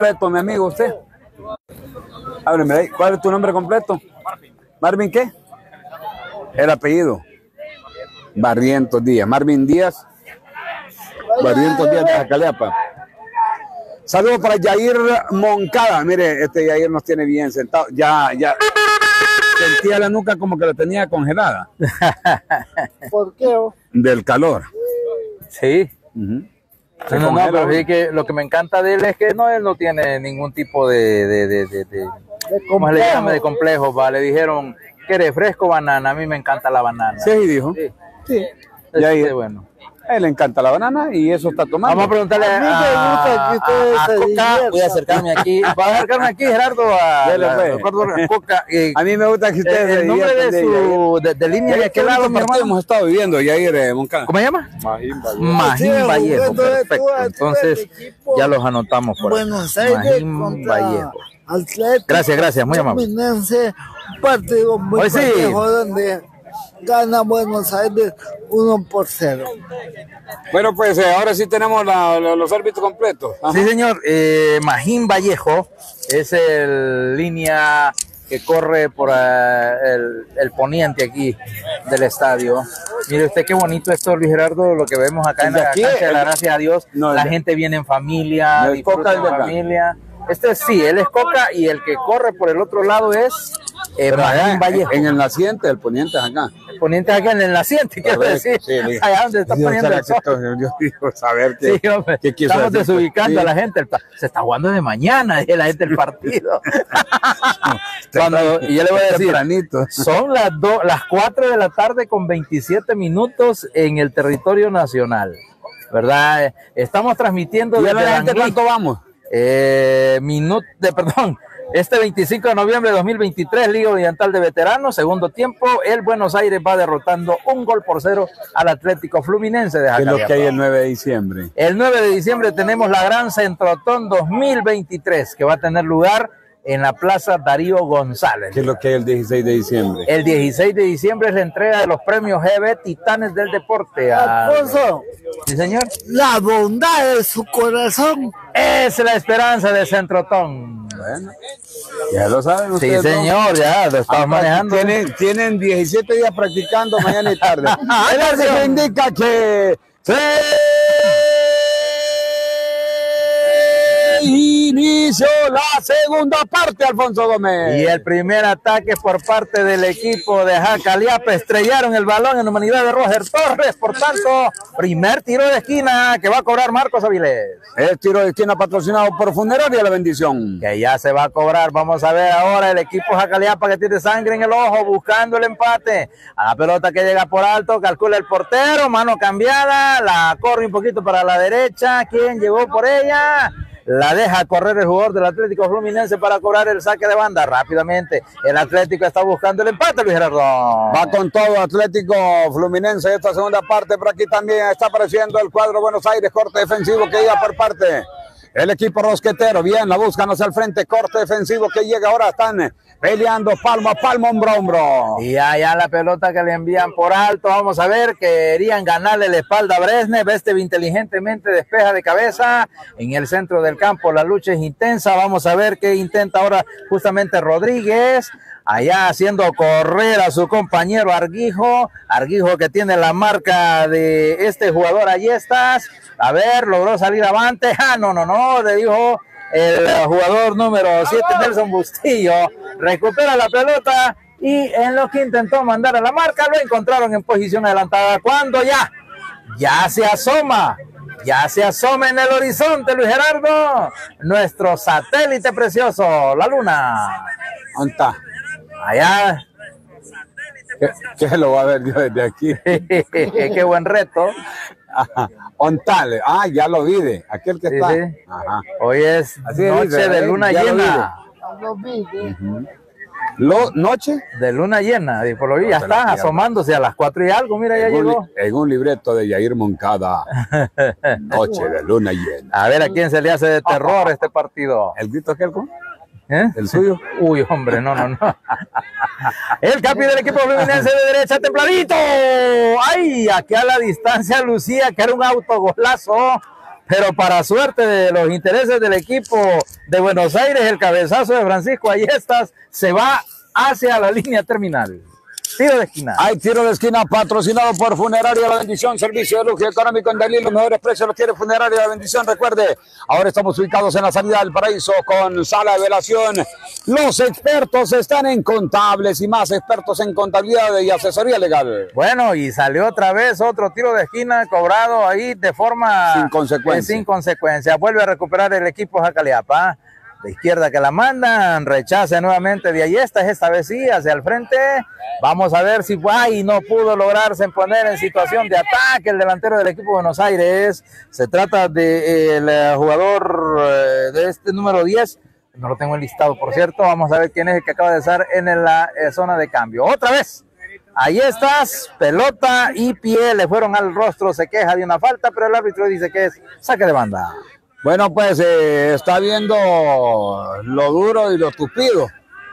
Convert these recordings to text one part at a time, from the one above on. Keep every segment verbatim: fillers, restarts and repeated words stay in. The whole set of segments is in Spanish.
completo, mi amigo, usted. Ábreme ahí. ¿Cuál es tu nombre completo? Marvin. ¿Marvin qué? El apellido. Barrientos Díaz. Marvin Díaz. Barrientos Díaz de Jacaleapa. Saludos para Yair Moncada. Mire, este Yair nos tiene bien sentado. Ya, ya. Sentía la nuca como que la tenía congelada. ¿Por qué? Del calor. Sí. Uh-huh. No, no, no, pero sí que lo que me encanta de él es que no, él no tiene ningún tipo de, de, de, de, de, ¿cómo se le llama? De complejo, ¿va? Le dijeron, ¿quiere fresco banana? A mí me encanta la banana. Sí, dijo. Sí. Sí. Y ahí, es bueno. A él le encanta la banana y eso está tomando. Vamos a preguntarle a, a, a, a, a Coca. Voy a acercarme aquí. Voy a acercarme aquí, Gerardo, a, a, la, a Coca. Eh, a mí me gusta que ustedes el, el nombre de su de, de línea de aquel lado, mi hermano. Hemos estado viviendo Yair eh, Moncada. ¿Cómo se llama? Magín Vallejo. Magín Vallejo, perfecto. Entonces ya los anotamos por ahí. Buenos Aires Magín Vallejo. Atlético. Gracias, gracias, muy amable. Fluminense, partido muy Hoy sí. parejo donde gana Buenos Aires uno por cero. Bueno, pues eh, ahora sí tenemos la, la, los árbitros completos. Ajá. Sí, señor. Eh, Magín Vallejo es el línea que corre por uh, el, el poniente aquí del estadio. Mire usted qué bonito esto, Luis Gerardo, lo que vemos acá en la aquí, cancha, el, gracias a Dios. No, la el, gente viene en familia, el disfruta en familia. Este sí, él es Coca y el que corre por el otro lado es eh, Magín Vallejo. En el naciente, el poniente es acá. El poniente es acá en el naciente, quiero decir. Sí, allá donde está poniendo el sol. Yo digo saber que, sí, hombre, que estamos decir, desubicando sí. a la gente. Se está jugando de mañana, y la gente del partido. Cuando, y yo le voy a decir, tempranito. Son las, do, las cuatro de la tarde con veintisiete minutos en el territorio nacional, ¿verdad? Estamos transmitiendo ¿Y desde la gente cuánto vamos? Eh, minuto de perdón, este veinticinco de noviembre de dos mil veintitrés, Liga Oriental de Veteranos, segundo tiempo, el Buenos Aires va derrotando un gol por cero al Atlético Fluminense de Jacaleapa. ¿Qué es lo que hay el nueve de diciembre? El nueve de diciembre tenemos la Gran Centrotón dos mil veintitrés, que va a tener lugar en la Plaza Darío González. ¿Qué es lo que hay el dieciséis de diciembre? El dieciséis de diciembre es la entrega de los premios G B Titanes del Deporte. Alfonso. Sí, señor. La bondad de su corazón es la esperanza de Centrotón. Bueno, ya lo saben ustedes. Sí, señor, ¿no? Ya lo estamos manejando. Tienen, tienen diecisiete días practicando mañana y tarde. Eso indica que se inició la segunda parte, Alfonso Gómez. Y el primer ataque por parte del equipo de Jacaleapa. Estrellaron el balón en humanidad de Roger Torres. Por tanto, primer tiro de esquina que va a cobrar Marcos Avilés. Es tiro de esquina patrocinado por Funeraria La Bendición. Que ya se va a cobrar. Vamos a ver ahora el equipo Jacaleapa que tiene sangre en el ojo buscando el empate. A la pelota que llega por alto, calcula el portero, mano cambiada, la corre un poquito para la derecha. ¿Quién llegó por ella? La deja correr el jugador del Atlético Fluminense para cobrar el saque de banda rápidamente. El Atlético está buscando el empate, Luis Gerardo. Va con todo Atlético Fluminense esta segunda parte, pero aquí también está apareciendo el cuadro Buenos Aires, corte defensivo que llega por parte el equipo rosquetero. Bien, la buscan hacia el frente, corte defensivo que llega ahora, están peleando palmo a palmo, hombro a hombro. Y allá la pelota que le envían por alto, vamos a ver, querían ganarle la espalda a Bresnev, este inteligentemente despeja de cabeza en el centro del campo, la lucha es intensa, vamos a ver qué intenta ahora justamente Rodríguez, allá haciendo correr a su compañero Arguijo, Arguijo que tiene la marca de este jugador, allí estás, a ver, logró salir avante, ah, no, no, no, le dijo el jugador número siete, Nelson Bustillo, recupera la pelota y en lo que intentó mandar a la marca, lo encontraron en posición adelantada, cuando ya, ya se asoma, ya se asoma en el horizonte, Luis Gerardo, nuestro satélite precioso, la luna. ¿Dónde está? Allá. ¿Qué, qué lo va a ver yo desde aquí? Qué buen reto. Ajá. Ontale, ah, ya lo vi, de aquel que sí, está. Sí. Ajá. Hoy es Así noche dice, de luna ¿eh? llena. Lo vi, uh-huh. Lo, ¿Noche? De luna llena, y por lo que ya está asomándose a las cuatro y algo, mira, ya en llegó. Un, en un libreto de Yair Moncada, noche de luna llena. A ver a quién se le hace de terror este partido. ¿El grito aquel con? ¿Eh? ¿El suyo? Uy, hombre, no, no, no. El capi del equipo fluminense de derecha, templadito. ¡Ay! Aquí a la distancia lucía que era un autogolazo. pero para suerte de los intereses del equipo de Buenos Aires, el cabezazo de Francisco Ayestas se va hacia la línea terminal. Tiro de esquina. Hay tiro de esquina patrocinado por Funeraria La Bendición, servicio de lujo económico en Dalí, los mejores precios los quiere Funeraria La Bendición. Recuerde, ahora estamos ubicados en la salida del Paraíso con sala de velación. Los expertos están en contables y más expertos en contabilidad y asesoría legal. Bueno, y salió otra vez otro tiro de esquina cobrado ahí de forma sin consecuencia. Eh, sin consecuencia. Vuelve a recuperar el equipo Jacaliapa. De izquierda que la mandan, rechaza nuevamente de Ayestas, esta vez sí, hacia el frente. Vamos a ver si ay, no pudo lograrse poner en situación de ataque el delantero del equipo de Buenos Aires. Se trata del de, eh, jugador eh, de este número diez, no lo tengo enlistado por cierto, vamos a ver quién es el que acaba de estar en la eh, zona de cambio. Otra vez, Ayestas, pelota y pie le fueron al rostro, se queja de una falta, pero el árbitro dice que es saque de banda. Bueno, pues eh, está viendo lo duro y lo tupido.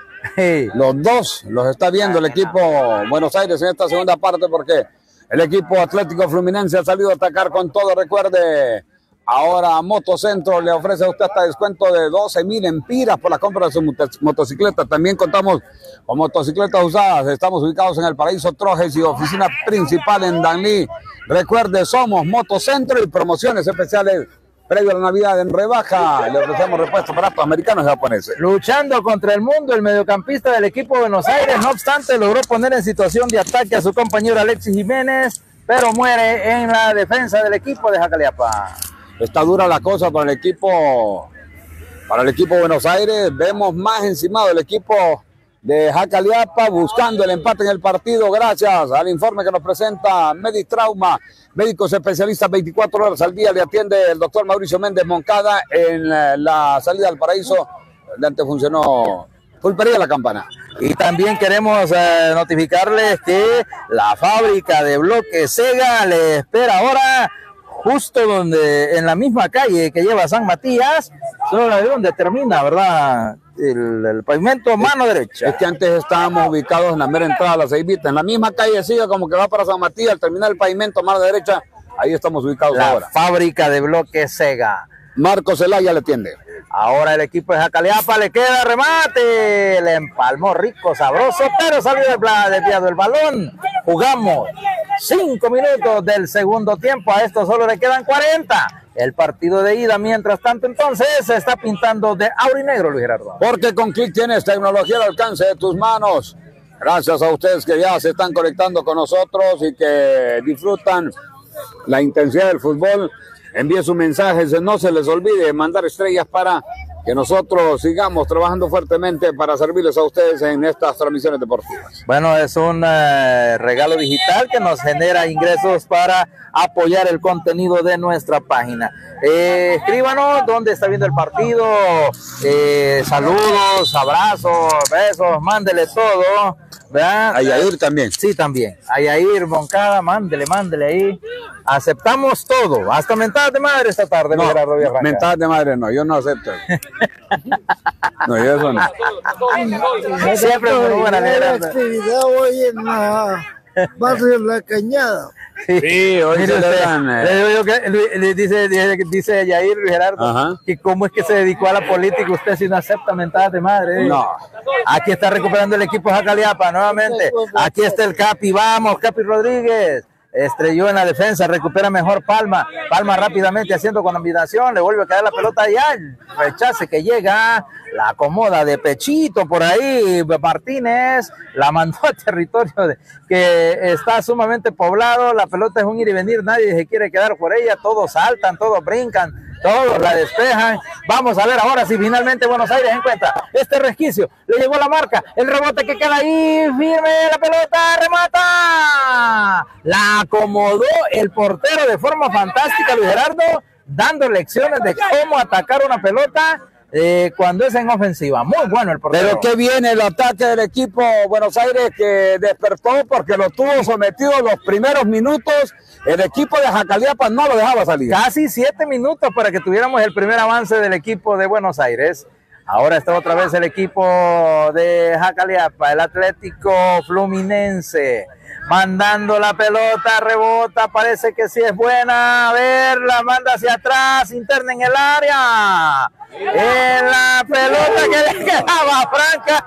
Sí. Los dos los está viendo el equipo Buenos Aires en esta segunda parte porque el equipo Atlético Fluminense ha salido a atacar con todo. Recuerde, ahora Motocentro le ofrece a usted hasta descuento de doce mil empiras por la compra de su motocicleta. También contamos con motocicletas usadas. Estamos ubicados en el Paraíso Trojes y oficina principal en Danlí. Recuerde, somos Motocentro y promociones especiales. Previo a la Navidad en rebaja, le ofrecemos repuestos para autos americanos y japoneses. Luchando contra el mundo, el mediocampista del equipo de Buenos Aires, no obstante, logró poner en situación de ataque a su compañero Alexis Jiménez, pero muere en la defensa del equipo de Jacaliapa. Está dura la cosa para el equipo, para el equipo de Buenos Aires. Vemos más encimado el equipo de Jacaliapa buscando el empate en el partido gracias al informe que nos presenta Meditrauma, médicos especialistas veinticuatro horas al día. Le atiende el doctor Mauricio Méndez Moncada en la salida del Paraíso, donde antes funcionó Pulpería La Campana. Y también queremos eh, notificarles que la fábrica de bloques Sega le espera ahora justo donde, en la misma calle que lleva San Matías, solo de donde termina, ¿verdad? El, el pavimento mano derecha. Es que antes estábamos ubicados en la mera entrada de la Ceibita, en la misma calle siga como que va para San Matías, al terminar el pavimento mano derecha, ahí estamos ubicados la ahora. Fábrica de bloques Sega. Marcos Zelaya le atiende. Ahora el equipo de Jacaliapa le queda remate, le empalmó rico, sabroso, pero salió desviado el balón. Jugamos cinco minutos del segundo tiempo, a esto solo le quedan cuarenta. El partido de ida, mientras tanto, entonces, se está pintando de aurinegro, Luis Gerardo. Porque con Click tienes tecnología al alcance de tus manos. Gracias a ustedes que ya se están conectando con nosotros y que disfrutan la intensidad del fútbol. Envíe sus mensajes, no se les olvide mandar estrellas para que nosotros sigamos trabajando fuertemente para servirles a ustedes en estas transmisiones deportivas. Bueno, es un eh, regalo digital que nos genera ingresos para apoyar el contenido de nuestra página. Eh, escríbanos dónde está viendo el partido, eh, saludos, abrazos, besos, mándele todo, ¿verdad? A Yair también. Sí, también. A Yair Moncada, mándele, mándele ahí. Aceptamos todo, hasta mentadas de madre esta tarde. No, no, mentadas de madre no, yo no acepto. No, yo eso no. Siempre muy buena la actividad hoy en la barrio La Cañada. Sí, sí, hoy se le dan, eh. le digo yo que, le dice, dice, dice Yair Gerardo, ajá, que cómo es que se dedicó a la política usted si no acepta mentadas de madre. ¿eh? No. Aquí está recuperando el equipo Jacaliapa nuevamente. Aquí está el Capi, vamos, Capi Rodríguez. Estrelló en la defensa, recupera mejor Palma. Palma rápidamente haciendo combinación, le vuelve a caer la pelota allá. El rechace que llega, la acomoda de pechito por ahí. Martínez la mandó a territorio de, que está sumamente poblado. La pelota es un ir y venir, nadie se quiere quedar por ella. Todos saltan, todos brincan, todos la despejan. Vamos a ver ahora si finalmente Buenos Aires encuentra este resquicio. Le llegó la marca, el rebote que queda ahí, firme la pelota, remata. La acomodó el portero de forma fantástica, Luis Gerardo, dando lecciones de cómo atacar una pelota eh, cuando es en ofensiva. Muy bueno el portero. Pero qué viene el ataque del equipo Buenos Aires, que despertó porque lo tuvo sometido los primeros minutos. El equipo de Jacaliapa no lo dejaba salir. Casi siete minutos para que tuviéramos el primer avance del equipo de Buenos Aires. Ahora está otra vez el equipo de Jacaleapa, el Atlético Fluminense, mandando la pelota, rebota, parece que sí es buena, a ver, la manda hacia atrás, interna en el área, en la pelota que le quedaba franca,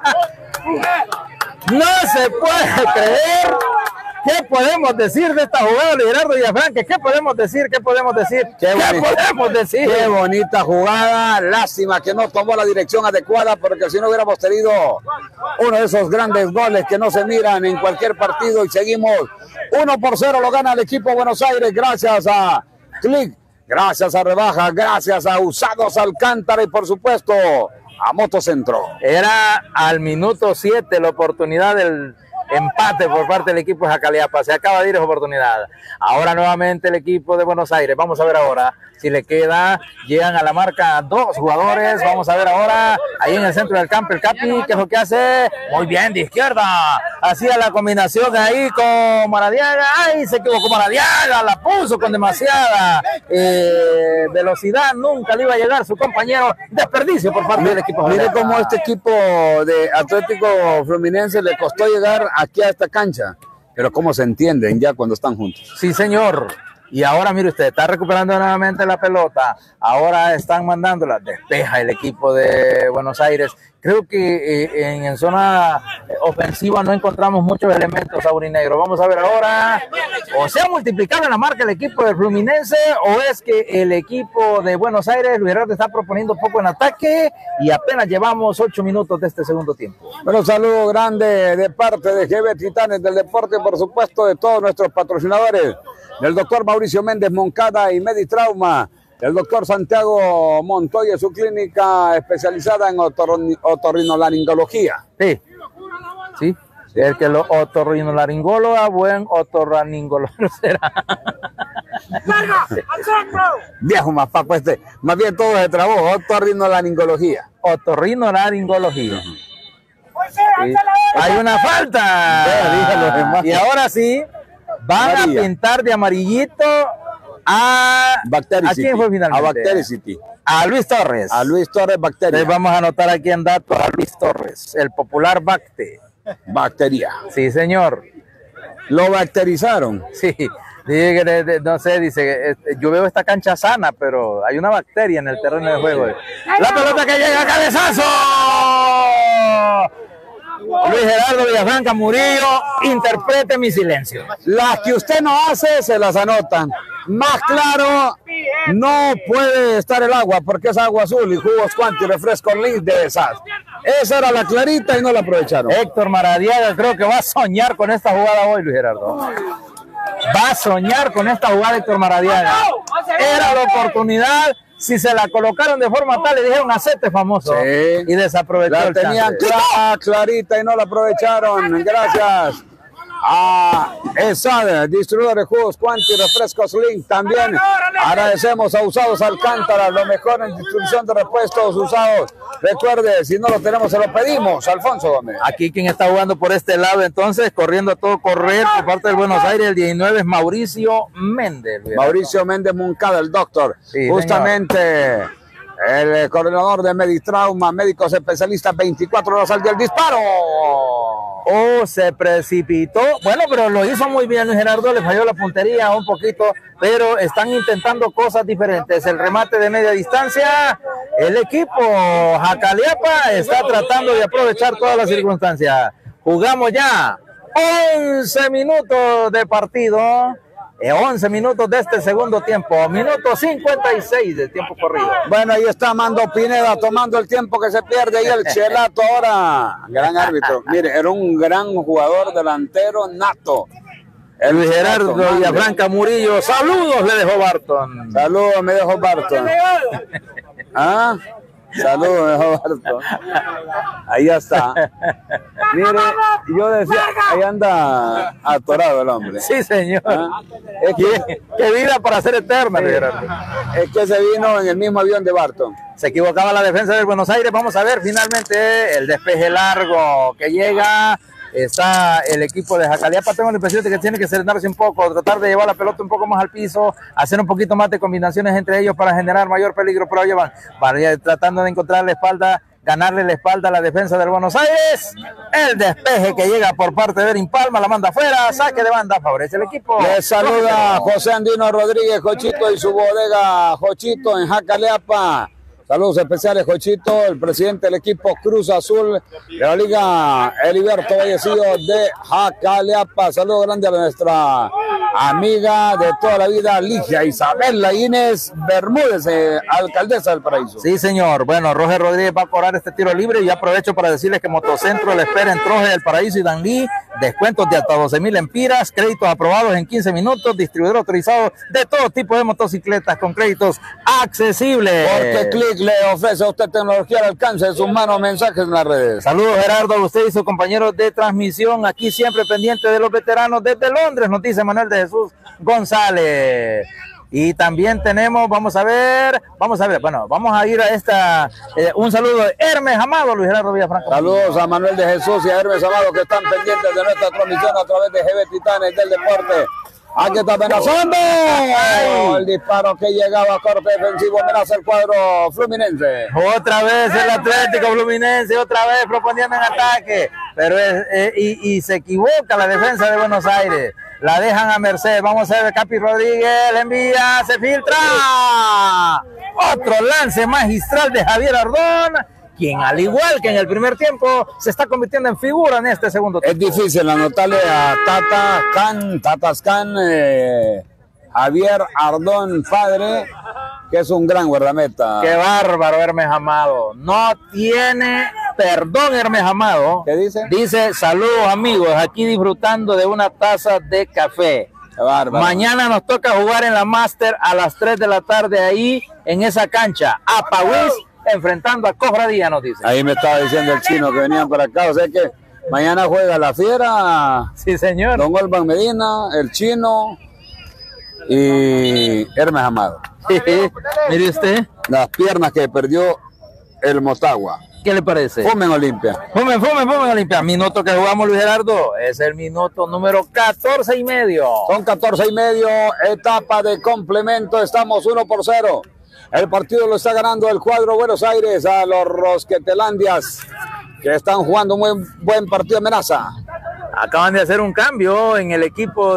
no se puede creer. ¿Qué podemos decir de esta jugada de Gerardo Villafranca? ¿Qué podemos decir? ¿Qué podemos decir? ¿Qué, ¿Qué podemos decir? Qué bonita jugada. Lástima que no tomó la dirección adecuada, porque si no hubiéramos tenido uno de esos grandes goles que no se miran en cualquier partido. Y seguimos uno por cero, lo gana el equipo Buenos Aires gracias a Click, gracias a Rebaja, gracias a Usados Alcántara y por supuesto a Motocentro. Era al minuto siete la oportunidad del empate por parte del equipo de Jacaleapa. Se acaba de ir esa oportunidad. Ahora nuevamente el equipo de Buenos Aires. Vamos a ver ahora si le queda. Llegan a la marca dos jugadores. Vamos a ver ahora ahí en el centro del campo el Capi, que es lo que hace. Muy bien, de izquierda. Hacía la combinación ahí con Maradiaga. Ay, se equivocó Maradiaga. La puso con demasiada eh, velocidad. Nunca le iba a llegar su compañero. Desperdicio por parte del equipo. Mire cómo este equipo de Atlético Fluminense le costó llegar aquí a esta cancha, pero cómo se entienden ya cuando están juntos. Sí, señor. Y ahora, mire usted, está recuperando nuevamente la pelota. Ahora están mandándola. Despeja el equipo de Buenos Aires. Creo que eh, en, en zona ofensiva no encontramos muchos elementos aurinegros. Vamos a ver ahora. O se ha multiplicado en la marca el equipo del Fluminense, o es que el equipo de Buenos Aires, Luis Gerardo, está proponiendo poco en ataque y apenas llevamos ocho minutos de este segundo tiempo. Bueno, saludo grande de parte de G B Titanes del Deporte, por supuesto, de todos nuestros patrocinadores, del doctor Mauricio Méndez Moncada y Meditrauma, el doctor Santiago Montoya, su clínica especializada en otorrin otorrinolaringología. Sí, sí, el que lo otorrinolaringóloga, buen otorrinolaringólogo será. Viejo más papo este, más bien todo se trabó, otorrinolaringología. Otorrinolaringología. Sí. Hay una falta. Dígalo, y ahora sí, van María. a pintar de amarillito a... ¿A quién fue finalmente? A Bactericity. A Luis Torres. A Luis Torres Bacteria. Entonces vamos a anotar aquí en datos a Luis Torres, el popular Bacte. Bacteria. Sí, señor. ¿Lo bacterizaron? Sí. Dice, no sé, dice, yo veo esta cancha sana, pero hay una bacteria en el terreno de juego. La pelota que llega a cabezazo. Luis Gerardo Villafranca Murillo, interprete mi silencio. Las que usted no hace, se las anotan. Más claro, no puede estar el agua, porque es agua azul y jugos Quanti, refresco Link de esas. Esa era la clarita y no la aprovecharon. Héctor Maradiaga creo que va a soñar con esta jugada hoy, Luis Gerardo. Va a soñar con esta jugada Héctor Maradiaga. Era la oportunidad. Si se la colocaron de forma tal, le dijeron hacete famoso. Sí. Y desaprovechó la el tenían clara, clarita y no la aprovecharon. Gracias a ESAD, distribuidor de jugos Quanti, refrescos Link. También agradecemos a Usados Alcántara, lo mejor en distribución de repuestos usados. Recuerde, si no lo tenemos, se lo pedimos. Alfonso Gómez. Aquí quien está jugando por este lado, entonces, corriendo a todo correr por parte del Buenos Aires, el diecinueve es Mauricio Méndez. Mauricio Méndez Moncada, el doctor. Sí, justamente señor. El coordinador de Meditrauma, médicos especialistas, veinticuatro horas al día, el disparo. Oh, se precipitó. Bueno, pero lo hizo muy bien Luis Gerardo, le falló la puntería un poquito, pero están intentando cosas diferentes. El remate de media distancia, el equipo Jacaleapa está tratando de aprovechar todas las circunstancias. Jugamos ya once minutos de partido. once minutos de este segundo tiempo, minuto cincuenta y seis de tiempo corrido. Bueno, ahí está Mando Pineda tomando el tiempo que se pierde y el Chelato ahora, gran árbitro. Mire, era un gran jugador delantero nato. El Luis Gerardo Villafranca Murillo, saludos le dejó Barton. Saludos me dejó Barton. ¿Ah? Saludos, me dejó Barton. Ahí está. Mire, yo decía, ahí anda atorado el hombre. Sí, señor. ¿Ah? Es que, qué vida para ser eterna, sí. Es que se vino en el mismo avión de Barton. Se equivocaba la defensa de Buenos Aires. Vamos a ver finalmente el despeje largo que llega. Está el equipo de Jacaleapa. Tengo la impresión de que tiene que serenarse un poco, tratar de llevar la pelota un poco más al piso, hacer un poquito más de combinaciones entre ellos para generar mayor peligro, pero llevan tratando de encontrar la espalda ganarle la espalda a la defensa del Buenos Aires. El despeje que llega por parte de Berín Palma, la manda afuera, saque de banda, favorece el equipo. Les saluda José Andino Rodríguez, Jochito, y su bodega Jochito en Jacaleapa. Saludos especiales, Jochito, el presidente del equipo Cruz Azul de la Liga Heriberto Vallecillo de Jacaleapa. Saludos grande a nuestra amiga de toda la vida, Ligia Isabela Inés Bermúdez, eh, alcaldesa del Paraíso. Sí, señor. Bueno, Roger Rodríguez va a cobrar este tiro libre y aprovecho para decirles que Motocentro le espera en Troje del Paraíso y Danlí, descuentos de hasta doce mil empiras, créditos aprobados en quince minutos, distribuidor autorizado de todo tipo de motocicletas con créditos accesibles. Porque Click le ofrece a usted tecnología al alcance de sus manos, mensajes en las redes. Saludos, Gerardo, a usted y sus compañeros de transmisión, aquí siempre pendiente de los veteranos desde Londres, nos dice Manuel de Jesús González. Y también tenemos, vamos a ver, vamos a ver, bueno, vamos a ir a esta, eh, un saludo de Hermes Amado, Luis Gerardo Villafranca. Saludos a Manuel de Jesús y a Hermes Amado que están pendientes de nuestra transmisión a través de G B Titanes del Deporte. Aquí está amenazando. Oh, el disparo que llegaba a corte defensivo, amenaza el cuadro fluminense. Otra vez el Atlético Fluminense, otra vez proponiendo en ataque, pero es, eh, y, y se equivoca la defensa de Buenos Aires. La dejan a merced. Vamos a ver, Capi Rodríguez, le envía, se filtra. Otro lance magistral de Javier Ardón, quien al igual que en el primer tiempo se está convirtiendo en figura en este segundo tiempo. Es difícil anotarle a Tata Can, Tatascan, eh, Javier Ardón padre, que es un gran guardameta. Qué bárbaro, Hermes Amado. No tiene perdón, Hermes Amado. ¿Qué dice? Dice, saludos amigos, aquí disfrutando de una taza de café. Qué bárbaro. Mañana nos toca jugar en la Master a las tres de la tarde ahí, en esa cancha. A Pauís, enfrentando a Cofradía, nos dice. Ahí me estaba diciendo el chino que venían para acá, o sea que mañana juega la Fiera. Sí, señor. Don Olvan Medina, el chino y Hermes Amado. Mire usted. Las piernas que perdió el Motagua. ¿Qué le parece? Fumen Olimpia. Fumen, fumen, fumen Olimpia. Minuto que jugamos, Luis Gerardo, es el minuto número catorce y medio. Son catorce y medio, etapa de complemento, estamos uno por cero. El partido lo está ganando el cuadro Buenos Aires a los Rosquetelandias, que están jugando un buen, buen partido de amenaza. Acaban de hacer un cambio en el equipo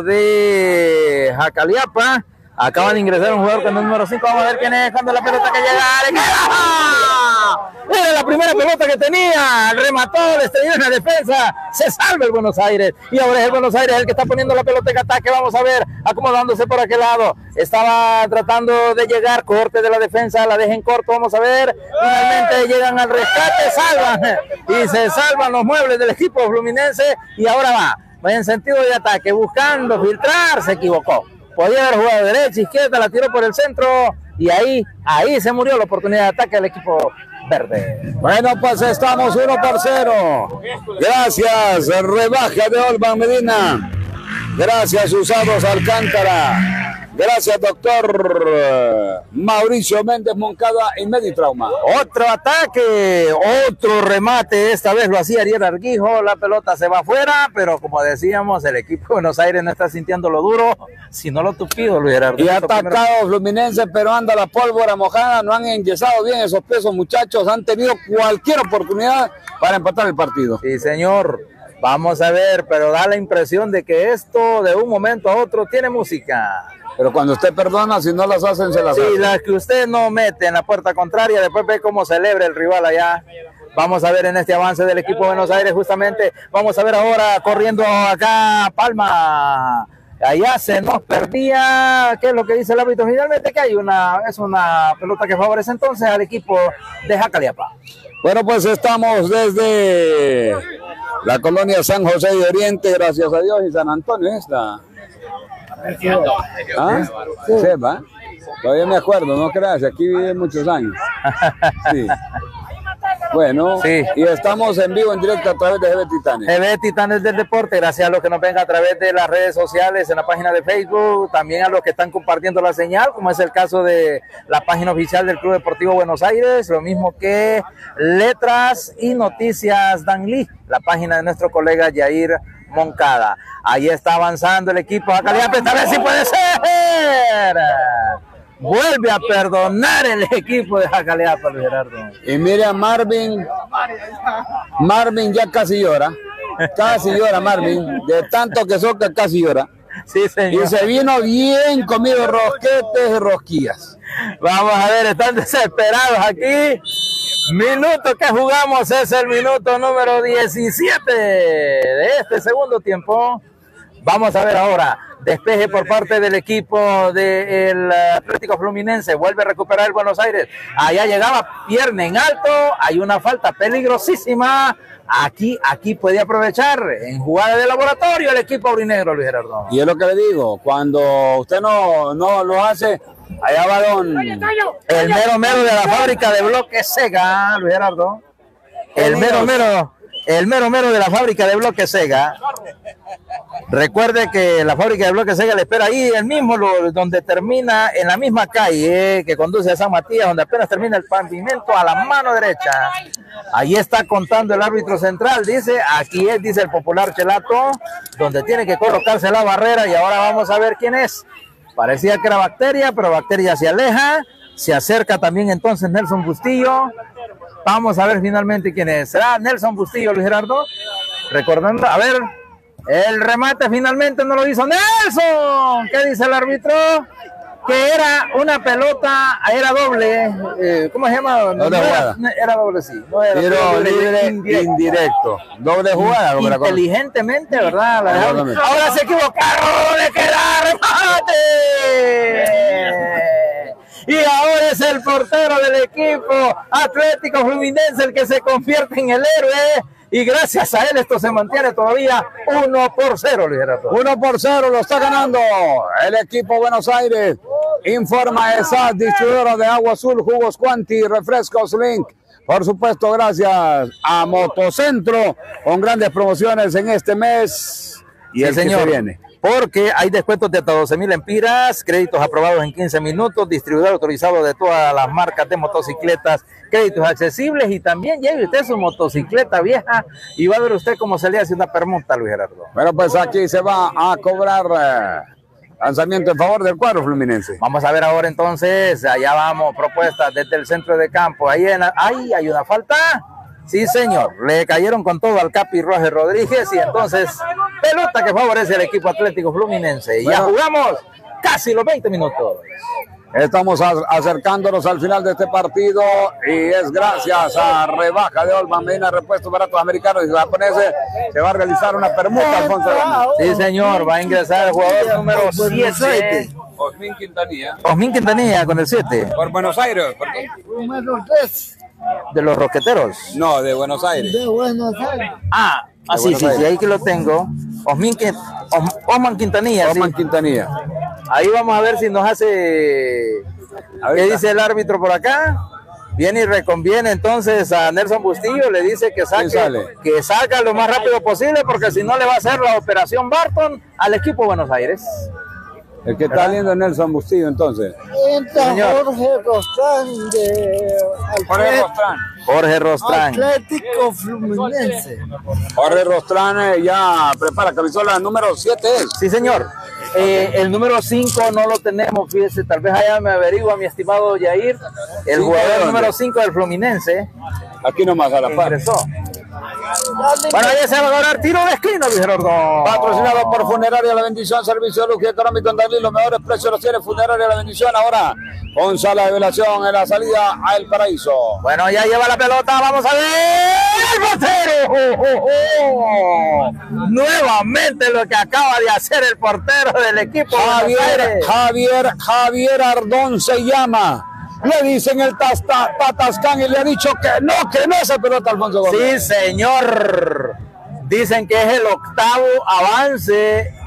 de Jacaleapa. Acaban de ingresar un jugador con el número cinco. Vamos a ver quién es cuando la pelota que llega. ¡Le queda! Era la primera pelota que tenía. Remató, le estrelló en la defensa. Se salva el Buenos Aires. Y ahora es el Buenos Aires el que está poniendo la pelota en ataque. Vamos a ver, acomodándose por aquel lado. Estaba tratando de llegar. Corte de la defensa. La dejen corto. Vamos a ver. Finalmente llegan al rescate. Salvan. Y se salvan los muebles del equipo fluminense. Y ahora va. Va en sentido de ataque. Buscando filtrar. Se equivocó. Podía haber jugado derecha, izquierda, la tiró por el centro y ahí, ahí se murió la oportunidad de ataque del equipo verde. Bueno, pues estamos uno por cero. Gracias, rebaja de Olvan Medina. Gracias, Usados Alcántara. Gracias, doctor Mauricio Méndez Moncada y Meditrauma. Otro ataque, otro remate, esta vez lo hacía Ariel Arguijo, la pelota se va afuera, pero como decíamos, el equipo de Buenos Aires no está sintiendo lo duro, sino lo tupido, Luis Gerardo. Y ha atacado Fluminense, pero anda la pólvora mojada, no han enyesado bien esos pesos, muchachos, han tenido cualquier oportunidad para empatar el partido. Sí, señor. Vamos a ver, pero da la impresión de que esto de un momento a otro tiene música. Pero cuando usted perdona, si no las hacen, se las sí, hacen. las que usted no mete en la puerta contraria, después ve cómo celebra el rival allá. Vamos a ver en este avance del equipo de Buenos Aires, justamente. Vamos a ver ahora corriendo acá Palma. Allá se nos perdía. ¿Qué es lo que dice el árbitro? Finalmente que hay una, es una pelota que favorece entonces al equipo de Jacaleapa. Bueno, pues estamos desde la colonia San José de Oriente, gracias a Dios, y San Antonio está. ¿Ah? Sí. Sepa. Todavía me acuerdo, no creas, aquí viví muchos años. Sí. Bueno, sí. Y estamos en vivo, en directo a través de G B Titanes. G B Titanes del Deporte, gracias a los que nos ven a través de las redes sociales, en la página de Facebook, también a los que están compartiendo la señal, como es el caso de la página oficial del Club Deportivo Buenos Aires, lo mismo que Letras y Noticias Danlí, la página de nuestro colega Yair Moncada. Ahí está avanzando el equipo de Jacaleapa, esta vez sí puede ser. Vuelve a perdonar el equipo de Jacaleapa, Luis Gerardo. Y mire a Marvin Marvin ya casi llora. Casi llora Marvin. De tanto que soca casi llora. Sí, señor. Y se vino bien comido rosquetes y rosquillas. Vamos a ver, están desesperados aquí. Minuto que jugamos es el minuto número diecisiete de este segundo tiempo. Vamos a ver ahora, despeje por parte del equipo del Atlético Fluminense, vuelve a recuperar el Buenos Aires, allá llegaba, pierna en alto, hay una falta peligrosísima, aquí, aquí puede aprovechar en jugada de laboratorio el equipo aurinegro, Luis Gerardo. Y es lo que le digo, cuando usted no, no lo hace, allá va don... El mero mero de la fábrica de bloques Sega, Luis Gerardo, el mero mero, el mero mero de la fábrica de bloques Sega. Recuerde que la fábrica de bloques Sega le espera ahí, el mismo lo, donde termina, en la misma calle que conduce a San Matías, donde apenas termina el pavimento a la mano derecha. Ahí está contando el árbitro central, dice, aquí es, dice el popular Chelato, donde tiene que colocarse la barrera y ahora vamos a ver quién es. Parecía que era Bacteria, pero Bacteria se aleja, se acerca también entonces Nelson Bustillo. Vamos a ver finalmente quién es. ¿Será Nelson Bustillo, Luis Gerardo? Recordando, a ver... El remate finalmente no lo hizo Nelson. ¿Qué dice el árbitro? Que era una pelota, era doble. Eh, ¿Cómo se llama? Doble no jugada. Era, era doble, sí. No era Tiro doble, libre indirecto. indirecto. Doble jugada. Como la Inteligentemente, ¿verdad? La dejaron. Exactamente. Ahora se equivocaron. Le queda remate. Y ahora es el portero del equipo Atlético Fluminense el que se convierte en el héroe. Y gracias a él esto se mantiene todavía uno por cero, Luis Gerardo. uno por cero lo está ganando el equipo Buenos Aires. Informa E S A D, distribuidora de agua azul, jugos Quanti, refrescos Link. Por supuesto, gracias a Motocentro con grandes promociones en este mes. Y Sí, el señor. que se viene. Porque hay descuentos de hasta doce mil empiras, créditos aprobados en quince minutos, distribuidor autorizado de todas las marcas de motocicletas, créditos accesibles y también lleve usted su motocicleta vieja y va a ver usted cómo se le hace una permuta, Luis Gerardo. Bueno, pues aquí se va a cobrar eh, lanzamiento en favor del cuadro fluminense. Vamos a ver ahora entonces, allá vamos, propuestas desde el centro de campo, ahí, en, ahí hay una falta. Sí, señor, le cayeron con todo al Capi Roger Rodríguez y entonces pelota que favorece al equipo Atlético Fluminense. Y ya Bueno, jugamos casi los veinte minutos. Estamos a- acercándonos al final de este partido y es gracias a rebaja de Olman Medina, repuestos baratos americanos y japoneses. Se va a realizar una permuta, Alfonso. Sí, señor, va a ingresar el jugador número siete. Osmin Quintanilla. Osmin Quintanilla con el siete Por Buenos Aires, ¿por qué? Número tres de los Rosqueteros. No, de Buenos Aires. de Buenos Aires. Ah, ah De sí, Buenos sí, sí, Aires. ahí que lo tengo. Osmin Quin- Os- Osman Quintanilla. sí. Osman Quintanilla. Ahí vamos a ver si nos hace. Ahorita. ¿Qué dice el árbitro por acá? Viene y reconviene entonces a Nelson Bustillo, le dice que saque, sale? que salga lo más rápido posible porque si no le va a hacer la operación Barton al equipo Buenos Aires. El que está saliendo es Nelson Bustillo, entonces. Entra Señor. Jorge Rostrán de Jorge Atlet- Rostrán. Jorge Rostrán. Atlético Fluminense. Jorge Rostrán eh, ya prepara camisola número siete. Sí, señor. Eh, el número cinco no lo tenemos, fíjese, tal vez allá me averigua mi estimado Yair, el ¿Cinco de jugador dónde? número cinco del Fluminense, Aquí nomás a la que par. ingresó. Bueno, ahí se va a lograr tiro de esquina, Luis Gerardo. Patrocinado por Funeraria La Bendición, servicio de luz y económico en Dalí, los mejores precios los tiene Funeraria La Bendición. Ahora, con sala de velación en la salida a El Paraíso. Bueno, ya lleva la pelota, vamos a ver el portero. ¡Oh, oh, oh! Nuevamente lo que acaba de hacer el portero del equipo de Buenos Javier, Aires. Javier, Javier Ardón se llama. Le dicen el tasta- Tatascán y le ha dicho que no, que no esa pelota, Alfonso Gómez. Sí, señor. Dicen que es el octavo avance,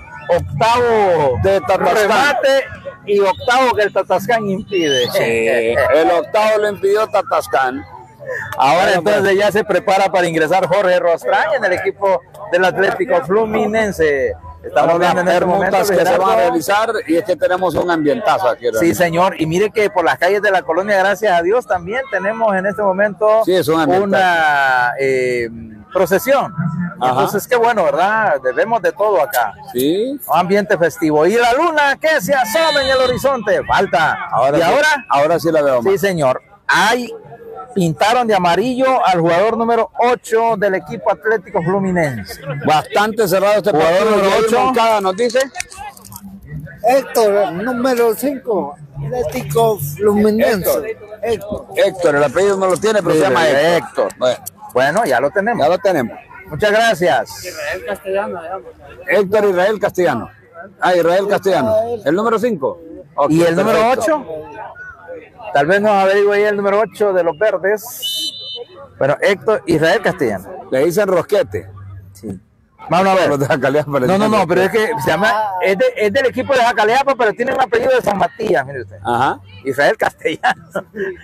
octavo De Tatascán. remate y octavo que el Tatascán impide. Sí, el octavo lo impidió Tatascán. Ahora Bueno, entonces pues. ya se prepara para ingresar Jorge Rostrán en el equipo del Atlético Fluminense. Estamos Ahora viendo en este momento, permutas que se Gerardo. van a realizar y es que tenemos un ambientazo aquí. Sí, señor. Y mire que por las calles de la colonia, gracias a Dios, también tenemos en este momento Sí, es un ambientazo. una eh, procesión. Ajá. Entonces, qué bueno, ¿verdad? Debemos de todo acá. Sí. Un ambiente festivo. Y la luna que se asoma en el horizonte. Falta. Ahora y sí, ahora, ahora sí la veo más. sí, señor. Hay pintaron de amarillo al jugador número ocho del equipo Atlético Fluminense. Bastante cerrado este Jugador partido. número Jair ocho. Moncada nos dice. Héctor, número cinco, Atlético Fluminense. Héctor. Héctor, el apellido no lo tiene, pero Sí, se llama de Héctor. Héctor. Bueno, Bueno, ya lo tenemos. ya lo tenemos. Muchas gracias. Héctor Israel Castellano. Ah, Israel Castellano. El número cinco. ¿Y el número ocho? Tal vez nos averigüe ahí el número ocho de los verdes. Bueno, Héctor Israel Castellano. Le dicen Rosquete. Sí. Vamos a ver. Los de Jacaleapa le No, no, dicen no, pero es Rosquete. que se llama, es, de- es del equipo de Jacaleapa, pero tiene un apellido de San Matías, mire usted. Ajá. Israel Castellano. No,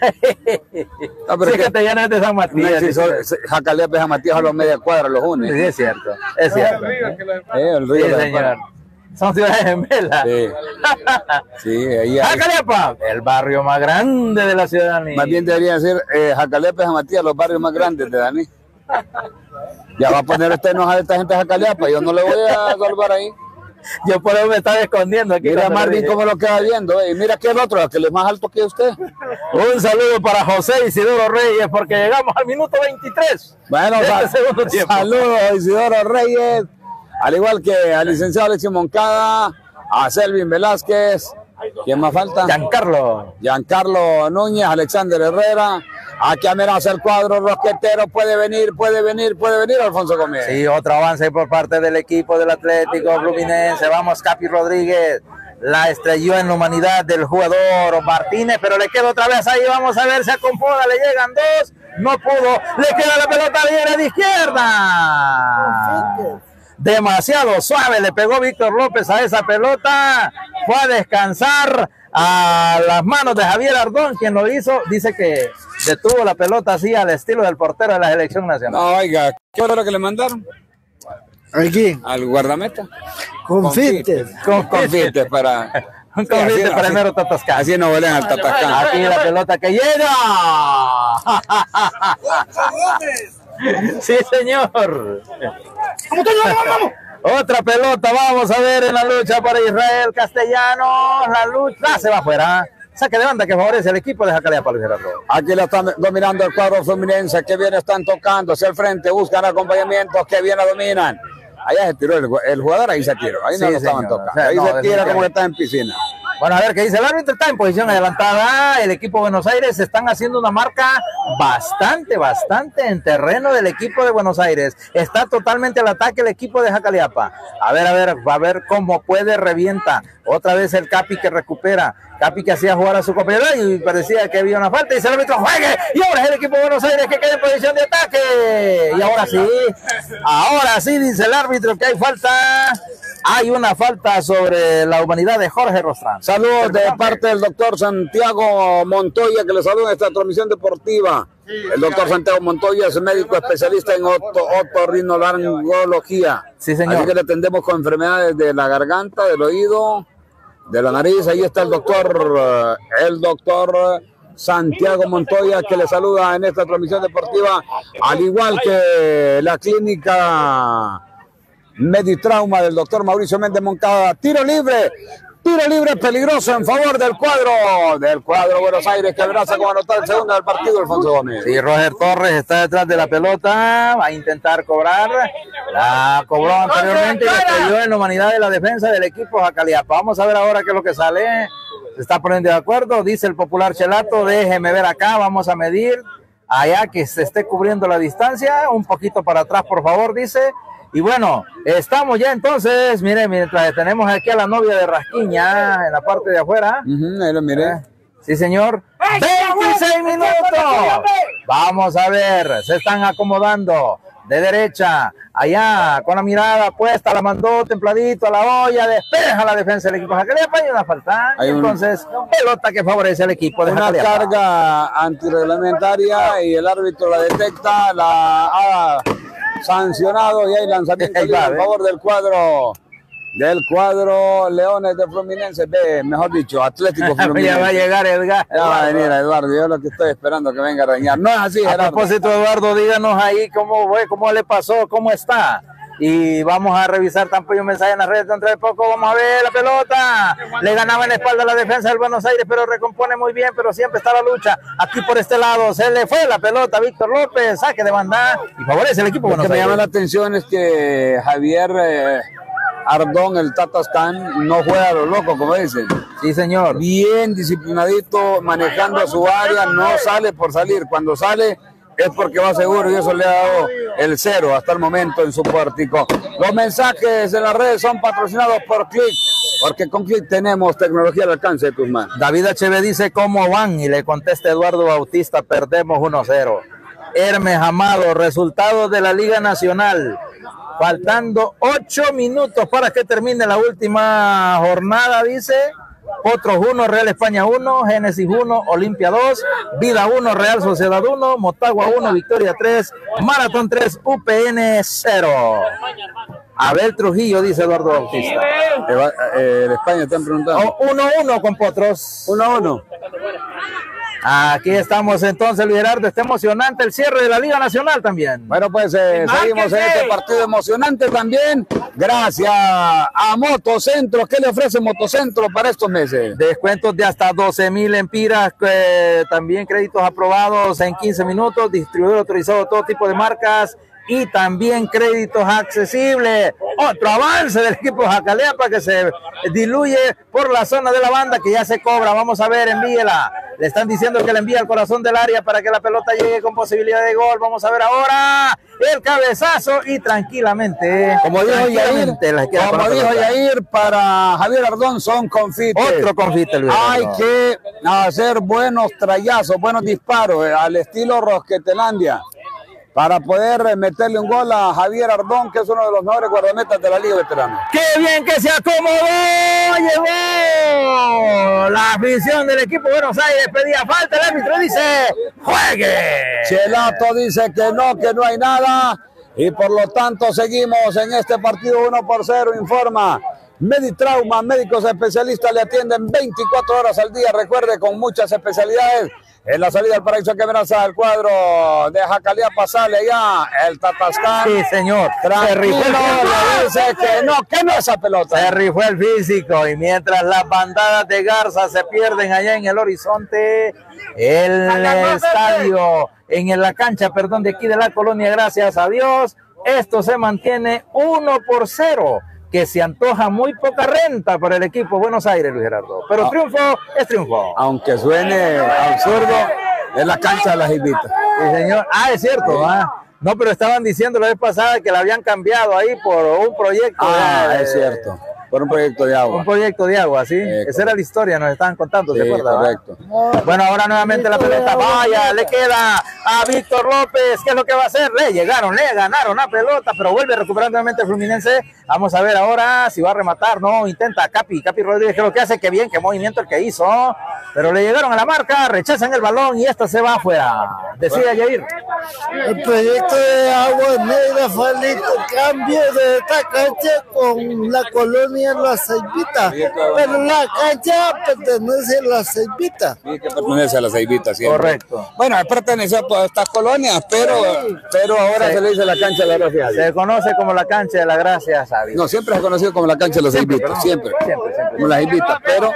pero Sí, es que- Castellano es de San No, Matías. si sí, son- Jacaleapa y San Matías son los media cuadra, los une. sí, es cierto, es cierto. Eh, el Sí, río de señor. Son ciudades gemelas. Sí. Sí, ahí hay. Jacaleapa, el barrio más grande de la ciudadanía. Más bien debería decir eh, Jacaleapa y San Matías, los barrios más grandes de Dani. Ya va a poner usted enojar a esta gente de Jacaleapa, yo no le voy a salvar ahí. Yo por eso me estaba escondiendo aquí. Mira a cuando Marvin le- cómo lo queda viendo, eh. Y mira que el otro, que es más alto que usted. Un saludo para José Isidoro Reyes, porque llegamos al minuto veintitrés. Bueno, de este sal- segundo tiempo. saludos a Isidoro Reyes, al igual que al licenciado Alexis Moncada, a Selvin Velázquez, ¿quién más falta? Giancarlo. Giancarlo Núñez, Alexander Herrera, aquí amenaza el cuadro rosquetero, puede venir, puede venir, puede venir Alfonso Gómez. Sí, otro avance por parte del equipo del Atlético Fluminense. Vamos, Capi Rodríguez. La estrelló en la humanidad del jugador Martínez, pero le queda otra vez ahí. Vamos a ver, se acomoda, le llegan dos. No pudo, le queda la pelota libre de izquierda. Demasiado suave le pegó Víctor López a esa pelota. Fue a descansar a las manos de Javier Ardón, quien lo hizo. Dice que detuvo la pelota así al estilo del portero de la selección nacional. No, oiga, ¿qué hora que le mandaron? Aquí, Al guardameta. confites. Con Confites para... Un confite Sí, así- para el así- mero Tatascán. Así no vuelen al Tatascán. Aquí la pelota que llega. Sí, señor. Otra pelota, vamos a ver en la lucha para Israel Castellanos. La lucha, ah, se va afuera. Saque de banda que favorece al equipo de Jacaleapa, Luis Gerardo. Aquí la están dominando el cuadro fluminense, que bien están tocando hacia el frente, buscan acompañamientos, que bien la dominan. Allá se tiró el, el jugador, ahí se tiró, ahí no Sí, lo estaban señor. tocando. O sea, Ahí no, se tira definitivamente. como que está en piscina. Bueno, a ver qué dice el árbitro. Está en posición adelantada. El equipo de Buenos Aires están haciendo una marca bastante, bastante en terreno del equipo de Buenos Aires. Está totalmente al ataque el equipo de Jacaleapa. A ver, a ver, va a ver cómo puede, revienta. Otra vez el Capi que recupera. Capi que hacía jugar a su compañero y parecía que había una falta. Dice el árbitro, juegue. Y ahora es el equipo de Buenos Aires que queda en posición de ataque. Y ahora sí, ahora sí dice el árbitro que hay falta. Hay una falta sobre la humanidad de Jorge Rostrán. Saludos de parte del doctor Santiago Montoya, que le saluda en esta transmisión deportiva. El doctor Santiago Montoya es médico especialista en oto- otorrinolaringología. Sí, señor. Así que le atendemos con enfermedades de la garganta, del oído, de la nariz. Ahí está el doctor, eh, el doctor Santiago Montoya, que le saluda en esta transmisión deportiva, al igual que la clínica Meditrauma del doctor Mauricio Méndez Moncada. Tiro libre, tiro libre peligroso en favor del cuadro, del cuadro Buenos Aires, que amenaza con anotar el segundo del partido, Alfonso Gómez. Sí, Roger Torres está detrás de la pelota, va a intentar cobrar, la cobró anteriormente y la estrelló en la humanidad de la defensa del equipo Jacaleapa. Vamos a ver ahora qué es lo que sale, se está poniendo de acuerdo, dice el popular Chelato, déjeme ver acá, vamos a medir, allá que se esté cubriendo la distancia, un poquito para atrás por favor, dice. Y bueno, estamos ya entonces, miren, mientras tenemos aquí a la novia de Rasquiña en la parte de afuera. Uh-huh, ahí lo miré. Sí, señor. veintiséis minutos. Vamos a ver, se están acomodando de derecha, allá con la mirada puesta, la mandó templadito a la olla, despeja la defensa del equipo Jacaleapa y una falta. Hay un- Entonces, pelota que favorece al equipo de Una Jacaleapa. carga antirreglamentaria y el árbitro la detecta, la ha sancionado y hay lanzamiento Ahí libre va, en ¿eh? favor del cuadro del cuadro Leones de Fluminense, de, mejor dicho, Atlético Ya va a Fluminense. llegar Edgar. Ya va a venir Eduardo, yo lo que estoy esperando que venga a reñar. No es así, A Gerardo. propósito, Eduardo, díganos ahí cómo fue, cómo le pasó, cómo está. Y vamos a revisar tampoco un mensaje en las redes dentro de poco. Vamos a ver la pelota. Le ganaba en la espalda la defensa del Buenos Aires, pero recompone muy bien, pero siempre está la lucha. Aquí por este lado se le fue la pelota a Víctor López, saque de banda y favorece el equipo Buenos Lo que Aires. me llama la atención es que Javier eh, Ardón, el Tatascan, no juega a lo loco, como dicen. Sí, señor. Bien disciplinadito, manejando su área, no sale por salir. Cuando sale es porque va seguro y eso le ha dado el cero hasta el momento en su pórtico. Los mensajes en las redes son patrocinados por Click, porque con Click tenemos tecnología al alcance de tus manos. David H B dice cómo van y le contesta Eduardo Bautista, perdemos uno cero. Hermes Amado, resultados de la Liga Nacional. Faltando ocho minutos para que termine la última jornada, dice. Potros uno, Real España uno, Génesis uno, Olimpia dos, Vida uno, Real Sociedad uno, Motagua uno, Victoria tres, Maratón tres, U P N cero. Abel Trujillo, dice Eduardo Bautista. Eh, eh, de España están preguntando. uno uno con Potros. uno a uno. Aquí estamos entonces, Luis Gerardo. Está emocionante el cierre de la Liga Nacional también. Bueno, pues eh, seguimos en este partido emocionante también. Gracias a Motocentro. ¿Qué le ofrece Motocentro para estos meses? Descuentos de hasta doce mil empiras, eh, también créditos aprobados en quince minutos, distribuidor autorizado de todo tipo de marcas y también créditos accesibles. Otro avance del equipo Jacaleapa que se diluye por la zona de la banda que ya se cobra. Vamos a ver, envíela. Le están diciendo que le envía al corazón del área para que la pelota llegue con posibilidad de gol. Vamos a ver ahora el cabezazo y tranquilamente. Como dijo Yair, como dijo Yair, para Javier Ardón son confites. Otro confite, Luis. Hay que hacer buenos trayazos, buenos disparos eh, al estilo Rosquetelandia, para poder meterle un gol a Javier Ardón, que es uno de los mejores guardametas de la Liga Veterana. ¡Qué bien que se acomodó! ¡Llegó! La afición del equipo Buenos Aires pedía falta, el árbitro dice ¡juegue! Chelato dice que no, que no hay nada, y por lo tanto seguimos en este partido uno por cero, informa Meditrauma, médicos especialistas le atienden veinticuatro horas al día, recuerde, con muchas especialidades. En la salida del paraíso que amenaza el cuadro de Jacaleapa sale ya el Tatascan. Sí, señor. Tranquilo, le dice que no, que no esa pelota. Se rifó el físico y mientras las bandadas de Garza se pierden allá en el horizonte, el estadio, en la cancha, perdón, de aquí de la colonia, gracias a Dios, esto se mantiene uno por cero. Que se antoja muy poca renta para el equipo Buenos Aires, Luis Gerardo. Pero triunfo es triunfo. Aunque suene absurdo, es la cancha de las Ibitas. Sí, señor. Ah, es cierto. Sí. Ah. No, pero estaban diciendo la vez pasada que la habían cambiado ahí por un proyecto. Ah, de, es cierto. Por un proyecto de agua. Un proyecto de agua, sí. Eh, Esa era la historia, nos estaban contando, sí, ¿se acuerda? Correcto. ¿Va? Bueno, ahora nuevamente la pelota, vaya, le queda a Víctor López. ¿Qué es lo que va a hacer? Le llegaron, le ganaron la pelota, pero vuelve a recuperar nuevamente el Fluminense. Vamos a ver ahora si va a rematar, no, intenta Capi, Capi Rodríguez, que es lo que hace, que bien, qué movimiento el que hizo. Pero le llegaron a la marca, rechazan el balón y esta se va afuera. Decide Yair. El proyecto de Agua Negra fue el intercambio de esta cancha con la colonia La Ceibita, pero la cancha pertenece a La Ceibita. Sí, que pertenece a La Ceibita, siempre. Correcto. Bueno, pertenece a todas estas colonias, pero, pero ahora sí. Se le dice la cancha de la Gracia. Se conoce como la cancha de la Gracia, ¿sabes? No, siempre se ha conocido como la cancha de Los Ceibitas, siempre, siempre, siempre. como las Ceibitas, pero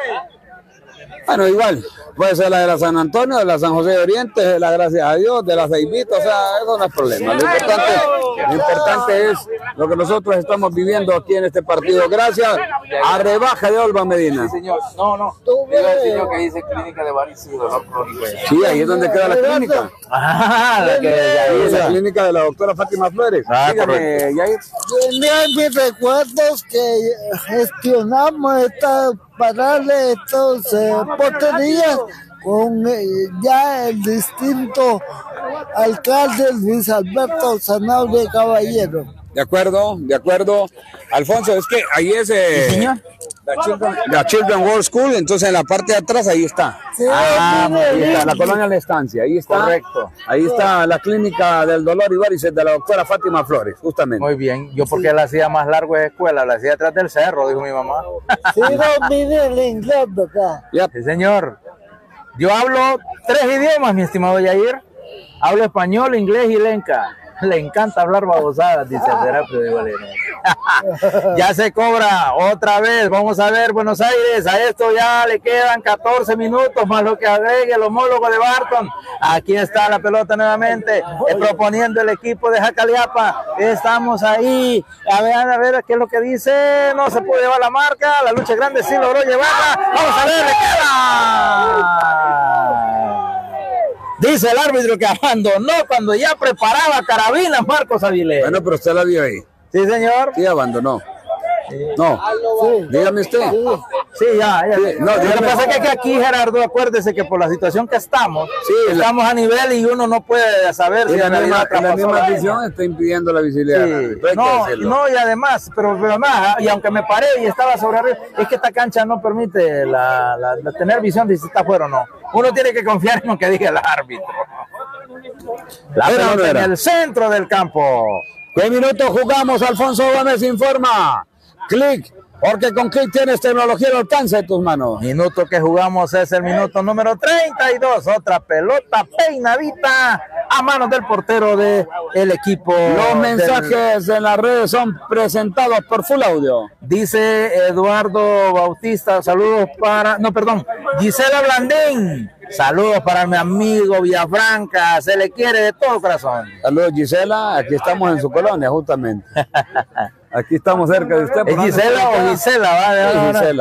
bueno, igual, puede ser la de la San Antonio, de la San José de Oriente, de la Gracias a Dios, de la Ceibita, o sea, eso no es problema. Lo importante, lo importante es lo que nosotros estamos viviendo aquí en este partido. Gracias a rebaja de Olvan Medina. Sí, señor. No, no. Diga el señor que dice clínica de varices y dolor crónico. Sí, ahí es donde queda la clínica. Ah, la que Ahí es la clínica de la doctora Fátima Flores. Ah, Dígame, Yair. Tenía mis recuerdos que gestionamos esta, para darle estos eh, porterías con eh, ya el distinto alcalde Luis Alberto Sanabria Caballero. De acuerdo, de acuerdo. Alfonso, es que ahí es eh, ¿Sí, señor? la, Children, la Children World School, entonces en la parte de atrás ahí está. Sí, Ah, mire, ahí está, la colonia La Estancia, ahí está. Correcto. Ahí está la clínica del dolor y varices de la doctora Fátima Flores, justamente. Muy bien. Yo porque la hacía más largo de escuela, la hacía atrás del cerro, dijo mi mamá. sí, no, mire el inglés de acá. Yep. Sí, señor. Yo hablo tres idiomas, mi estimado Yair. Hablo español, inglés y lenca. Le encanta hablar babosadas, dice el Serapio de Valero. Ya se cobra otra vez. Vamos a ver, Buenos Aires. A esto ya le quedan catorce minutos más lo que agregue el homólogo de Barton. Aquí está la pelota nuevamente, eh, proponiendo el equipo de Jacaliapa. Estamos ahí. A ver, a ver qué es lo que dice. No se puede llevar la marca. La lucha grande sí logró llevarla. Vamos a ver, le queda. Dice el árbitro que abandonó cuando ya preparaba carabinas Marcos Avilés. Bueno, pero usted la vio ahí. Sí, señor. Sí, abandonó. No, sí. Dígame usted. Sí, ya, ya. Sí. No, lo que pasa es que aquí, Gerardo, acuérdese que por la situación que estamos, sí, estamos la... a nivel y uno no puede saber sí, si en la misma, la misma visión está impidiendo la visibilidad. Sí. No, no, y además, pero, pero además, y aunque me paré y estaba sobre arriba, es que esta cancha no permite la, la, la tener visión de si está afuera o no. Uno tiene que confiar en lo que diga el árbitro. La pelota en el centro del campo. ¿Qué minutos jugamos? Alfonso Gómez informa. Click, porque con Click tienes tecnología al alcance de tus manos. Minuto que jugamos es el minuto número treinta y dos. Otra pelota peinadita a manos del portero del equipo. Los mensajes del... en las redes son presentados por Full Audio. Dice Eduardo Bautista, saludos para... No, perdón, Gisela Blandín. Saludos para mi amigo Villafranca, se le quiere de todo corazón. Saludos Gisela, aquí estamos en su colonia justamente. Aquí estamos cerca de usted. ¿Es Gisela o Gisela? ¿Va? Sí, Gisela.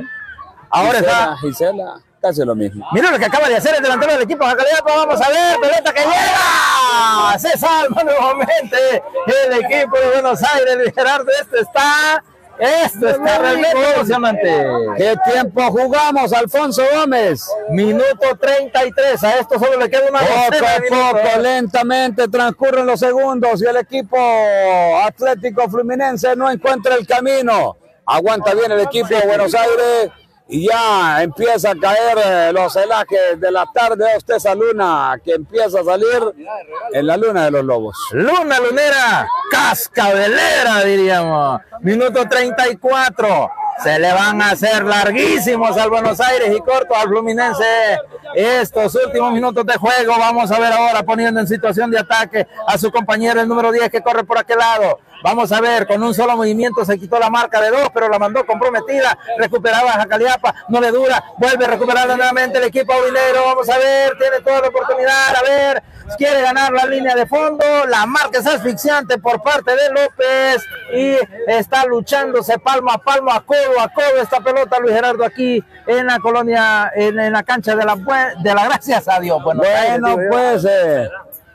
Ahora Gisela, está. Gisela, casi lo mismo. Mira lo que acaba de hacer el delantero del equipo Jacaliapa. Vamos a ver, pelota que llega. Se salva nuevamente el equipo de Buenos Aires. Luis Gerardo, este está... Esto está realmente emocionante. ¿Qué tiempo jugamos, Alfonso Gómez? Minuto treinta y tres. A esto solo le queda una poco a poco, lentamente transcurren los segundos y el equipo Atlético Fluminense no encuentra el camino. Aguanta bien el equipo de Buenos Aires y ya empieza a caer los celajes de la tarde. Usted esa luna que empieza a salir en la luna de los lobos. Luna lunera, cascabelera diríamos. Minuto treinta y cuatro. Se le van a hacer larguísimos al Buenos Aires y cortos al Fluminense estos últimos minutos de juego. Vamos a ver ahora poniendo en situación de ataque a su compañero el número diez que corre por aquel lado. Vamos a ver, con un solo movimiento se quitó la marca de dos, pero la mandó comprometida. Recuperaba a Jacaliapa, no le dura, vuelve a recuperarla nuevamente el equipo aurinegro. Vamos a ver, tiene toda la oportunidad, a ver, quiere ganar la línea de fondo. La marca es asfixiante por parte de López y está luchándose palmo a palmo, a codo a codo esta pelota, Luis Gerardo, aquí en la colonia, en, en la cancha de la, de la gracias a Dios. Bueno, bueno pues... Eh.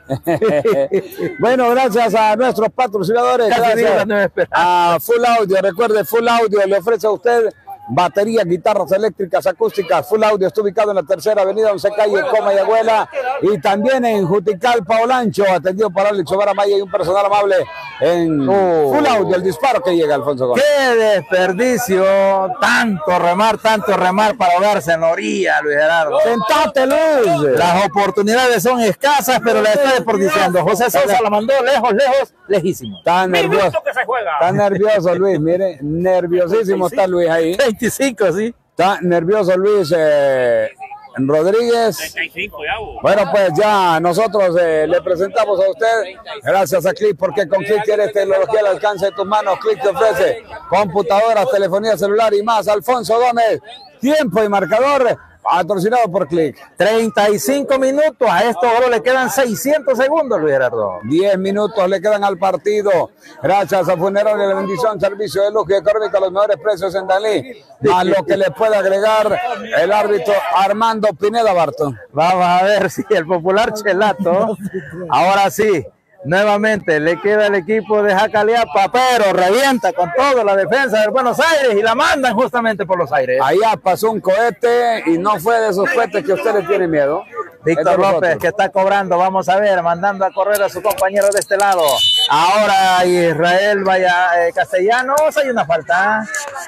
Bueno, gracias a nuestros patrocinadores, gracias a Full Audio. Recuerde, Full Audio le ofrece a usted baterías, guitarras eléctricas, acústicas. Full Audio está ubicado en la tercera avenida, once calle, Coma y Agüela, y también en Juticalpa, Olancho, atendido por Alex Ovara Maya y un personal amable en oh. Full Audio, el disparo que llega, Alfonso Gómez. ¡Qué desperdicio! Tanto remar, tanto remar para ahogarse en la orilla, Luis Gerardo. ¡Sentate, Luis! Las oportunidades son escasas, pero la está desperdiciando. José Sosa la mandó lejos, lejos, lejísimo. Está nervioso, que se juega. Está nervioso, Luis, mire, nerviosísimo está Luis ahí. veinticinco, sí. Está nervioso Luis eh, Rodríguez. treinta y cinco, ya, vos. Bueno, pues ya nosotros eh, le presentamos a usted, gracias a Click, porque con Click tienes tecnología al alcance de tus manos. Click te ofrece computadoras, telefonía celular y más. Alfonso Gómez, tiempo y marcador, patrocinado por Click. treinta y cinco minutos, a esto solo le quedan seiscientos segundos, Luis Gerardo. diez minutos le quedan al partido. Gracias a Funeraria de la Bendición, servicio de lujo y económico a los mejores precios en Dalí. A lo que le puede agregar el árbitro Armando Pineda Barton. Vamos a ver si el popular Chelato, ahora sí, nuevamente le queda el equipo de Jacaliapa, pero revienta con todo la defensa del Buenos Aires y la mandan justamente por los aires. Allá pasó un cohete y no fue de esos cohetes que usted le tiene miedo. Víctor López que está cobrando, vamos a ver, mandando a correr a su compañero de este lado. Ahora Israel vaya eh, Castellanos, hay una falta.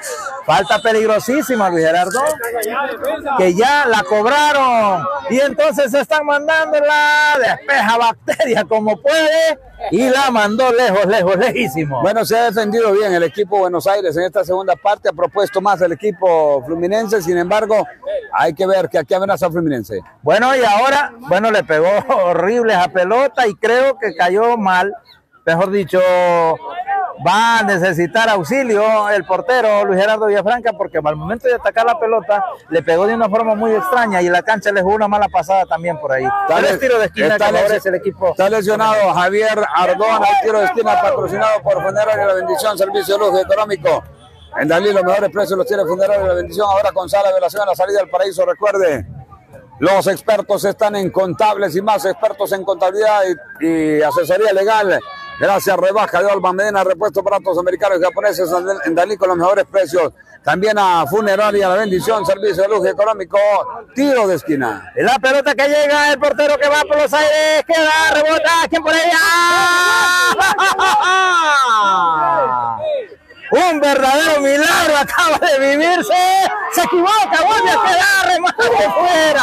Falta peligrosísima, Luis Gerardo, que ya la cobraron y entonces se están mandando la despeja Bacteria como puede y la mandó lejos, lejos, lejísimo. Bueno, se ha defendido bien el equipo Buenos Aires en esta segunda parte, ha propuesto más el equipo fluminense, sin embargo, hay que ver que aquí amenaza Fluminense. Bueno, y ahora, bueno, le pegó horrible a pelota y creo que cayó mal, mejor dicho, va a necesitar auxilio el portero Luis Gerardo Villafranca porque al momento de atacar la pelota le pegó de una forma muy extraña y la cancha le jugó una mala pasada también por ahí. Tal el tiro de esquina está, que favorece el equipo. Está lesionado Javier Ardón al tiro de esquina patrocinado por Funeraria La Bendición, servicio de lujo económico. En Dalí los mejores precios los tiene Funeraria La Bendición. Ahora con sala de velación a la salida del paraíso. Recuerde, los expertos están en contables y más expertos en contabilidad y, y asesoría legal. Gracias, rebaja de Alba Medina, repuesto para autos americanos y japoneses en Dalí con los mejores precios. También a Funeraria La Bendición, servicio de lujo económico, tiro de esquina. La pelota que llega, el portero que va por los aires, queda, rebota, ¿quién por ella? Un verdadero milagro acaba de vivirse. Se equivoca, vuelve a quedar, remate fuera.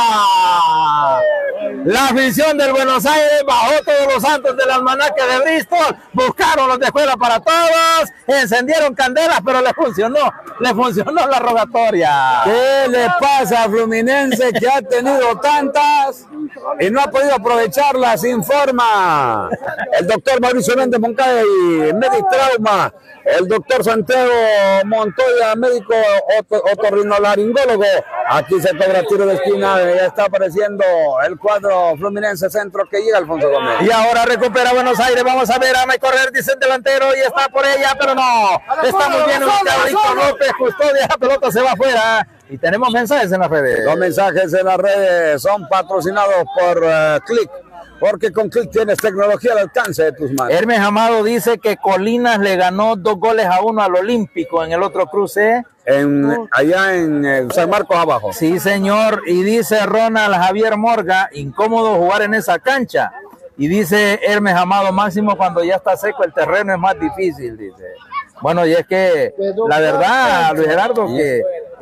La afición del Buenos Aires bajó todos los santos del almanaque de Bristol, buscaron los de escuela para todos, encendieron candelas, pero les funcionó, les funcionó la rogatoria. ¿Qué le pasa a Fluminense que ha tenido tantas y no ha podido aprovecharlas? Informa el doctor Mauricio Méndez Moncada y Medic Trauma, el doctor Santiago Montoya, médico otorrinolaringólogo. Aquí se cobra tiro de esquina, ya está apareciendo el cuadro Fluminense Centro que llega Alfonso Gómez. Y ahora recupera Buenos Aires, vamos a ver, ama y correr, dice el delantero y está por ella, pero no, está muy bien Víctor López, custodia, la pelota se va afuera. Y tenemos mensajes en las redes. Los mensajes en las redes son patrocinados por uh, Click. Porque con Click tienes tecnología al alcance de tus manos. Hermes Amado dice que Colinas le ganó dos goles a uno al Olímpico en el otro cruce. En, allá en eh, San Marcos abajo. Sí, señor. Y dice Ronald Javier Morga, incómodo jugar en esa cancha. Y dice Hermes Amado, máximo cuando ya está seco el terreno es más difícil, dice. Bueno, y es que la verdad, Luis Gerardo, que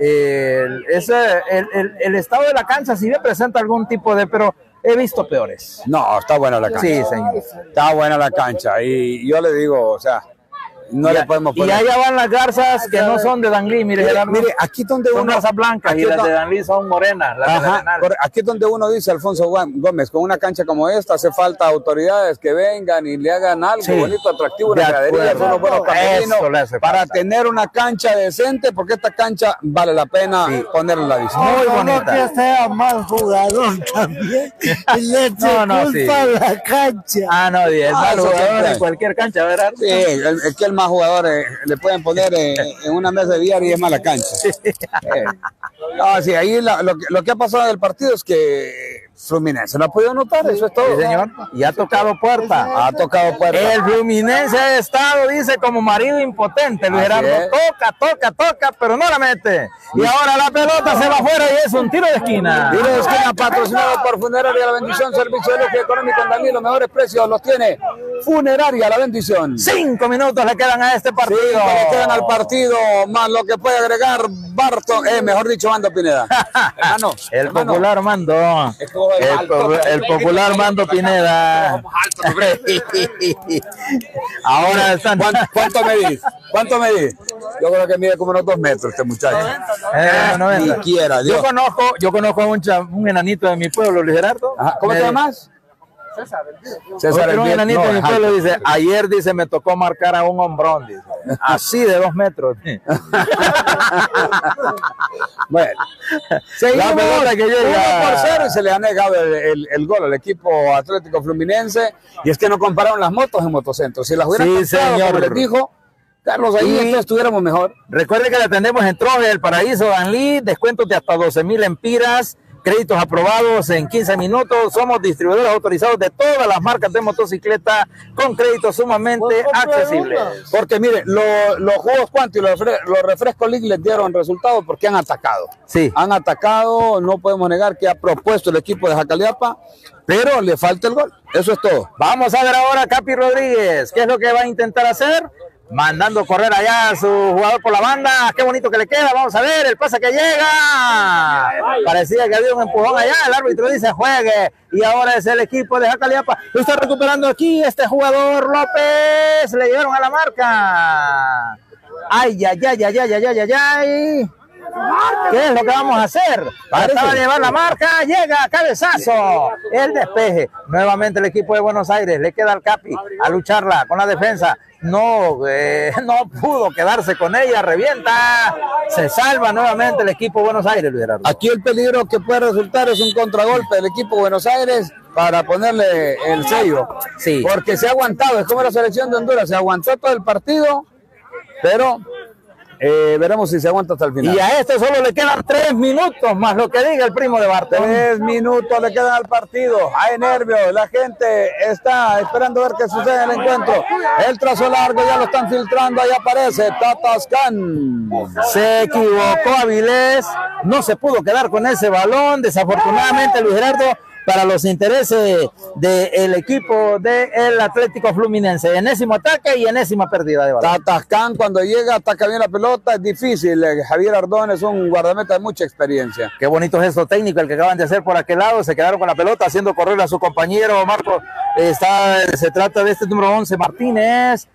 eh, ese, el, el, el estado de la cancha sí le presenta algún tipo de... pero he visto peores. No, está buena la cancha. Sí, señor. Está buena la cancha. Y yo le digo, o sea, no y le a, podemos poner. Y allá van las garzas que no son de Danlí, mire, mire, Gerardo, mire, aquí donde son uno... garzas blancas y las de Danlí son morenas. Las Ajá, de aquí es donde uno dice, Alfonso Gómez, con una cancha como esta hace falta autoridades que vengan y le hagan algo sí, bonito, atractivo, una gradería, unos buenos camerinos, para tener una cancha decente, porque esta cancha vale la pena sí. ponerla a la vista. Muy bonita. No que sea mal jugador también, le no, no, sí. la cancha. Ah, no, y el ah, mal jugador en cualquier cancha, ¿verdad? Sí, es que el más jugador eh, le pueden poner eh, en una mesa de billar y es mala cancha. Eh. No, sí, ahí la, lo, que, lo que ha pasado del partido es que Fluminense no ha podido anotar, eso es todo. Sí, señor. Y ha tocado puerta. Ha tocado puerta. El Fluminense ha estado, dice, como marido impotente, Luis Gerardo. Toca, toca, toca, pero no la mete. Y ahora la pelota se va afuera y es un tiro de esquina. Tiro de esquina patrocinado por Funeraria La Bendición, servicio de lujo económico en Dalí. Los mejores precios los tiene Funeraria La Bendición. Cinco minutos le quedan a este partido. Cinco le quedan al partido, más lo que puede agregar Barto, eh, mejor dicho, Mando Pineda. Hermano, el hermano. popular Mando. El, po el popular Mando Pineda. Ahora están. ¿Cuánto, ¿Cuánto medís? ¿Cuánto medís? Yo creo que mide como unos dos metros este muchacho. Eh, no, Ni quiera, yo conozco, yo conozco a un, un enanito de mi pueblo, Luis Gerardo. Ajá. ¿Cómo te llamas? César. César el un enanito no, de mi pueblo alto. Dice, ayer dice me tocó marcar a un hombrón, dice, así de dos metros. Bueno, seguimos, la pelota que llega uno por cero y se le ha negado el, el, el gol al equipo Atlético Fluminense. Y es que no compararon las motos en Motocentro. Si las hubieran sí, comprado, señor. como les dijo Carlos, ahí entonces estuviéramos mejor. Recuerde que le atendemos en Troje del Paraíso, Danlí, descuentos de hasta doce mil empiras. Créditos aprobados en quince minutos. Somos distribuidores autorizados de todas las marcas de motocicleta con créditos sumamente accesibles. Porque mire, lo, los jugos Cuanto y los, refres los refrescos League les dieron resultados porque han atacado. Sí. Han atacado, no podemos negar que ha propuesto el equipo de Jacaliapa, pero le falta el gol. Eso es todo. Vamos a ver ahora a Capi Rodríguez. ¿Qué es lo que va a intentar hacer? mandando correr allá a su jugador por la banda. Qué bonito que le queda, vamos a ver el pase que llega. Parecía que había un empujón allá, el árbitro dice juegue, y ahora es el equipo de Jacaliapa. Lo está recuperando aquí este jugador López, le llegaron a la marca. Ay, ay, ay, ay, ay, ay, ay, ay, ay. ¿Qué es lo que vamos a hacer? Trataba de llevar la marca, llega cabezazo, el despeje. Nuevamente el equipo de Buenos Aires, le queda al Capi a lucharla con la defensa. No, eh, no pudo quedarse con ella, revienta, se salva nuevamente el equipo de Buenos Aires, Luis Gerardo. Aquí el peligro que puede resultar es un contragolpe del equipo de Buenos Aires para ponerle el sello. Sí. Porque se ha aguantado, es como la selección de Honduras, se aguantó todo el partido, pero eh, veremos si se aguanta hasta el final. Y a este solo le quedan tres minutos más lo que diga el primo de Barton. Tres minutos le quedan al partido. Hay nervios, la gente está esperando ver qué sucede en el encuentro. El trazo largo ya lo están filtrando, ahí aparece Tatascan. Se equivocó Avilés, no se pudo quedar con ese balón, desafortunadamente Luis Gerardo, para los intereses del equipo del Atlético Fluminense. Enésimo ataque y enésima pérdida de balón. Tatascan cuando llega, ataca bien la pelota, es difícil. Javier Ardón es un guardameta de mucha experiencia. Qué bonito gesto técnico el que acaban de hacer por aquel lado. Se quedaron con la pelota haciendo correr a su compañero Marco. Está, se trata de este número once, Martínez.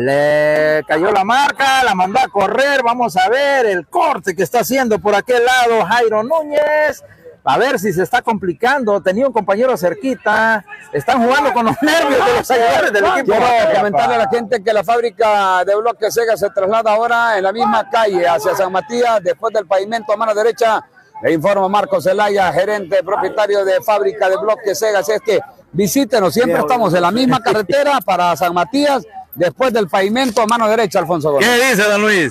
Le cayó la marca, la mandó a correr. Vamos a ver el corte que está haciendo por aquel lado Jairo Núñez. A ver si se está complicando. Tenía un compañero cerquita. Están jugando con los nervios de los seguidores del equipo. Quiero comentarle a la gente que la fábrica de bloques Sega se traslada ahora en la misma calle hacia San Matías, después del pavimento a mano derecha. Le informa Marcos Zelaya, gerente propietario de fábrica de bloques Sega. Así es que visítenos, siempre estamos en la misma carretera para San Matías, después del pavimento a mano derecha, Alfonso Gómez. ¿Qué dice don Luis?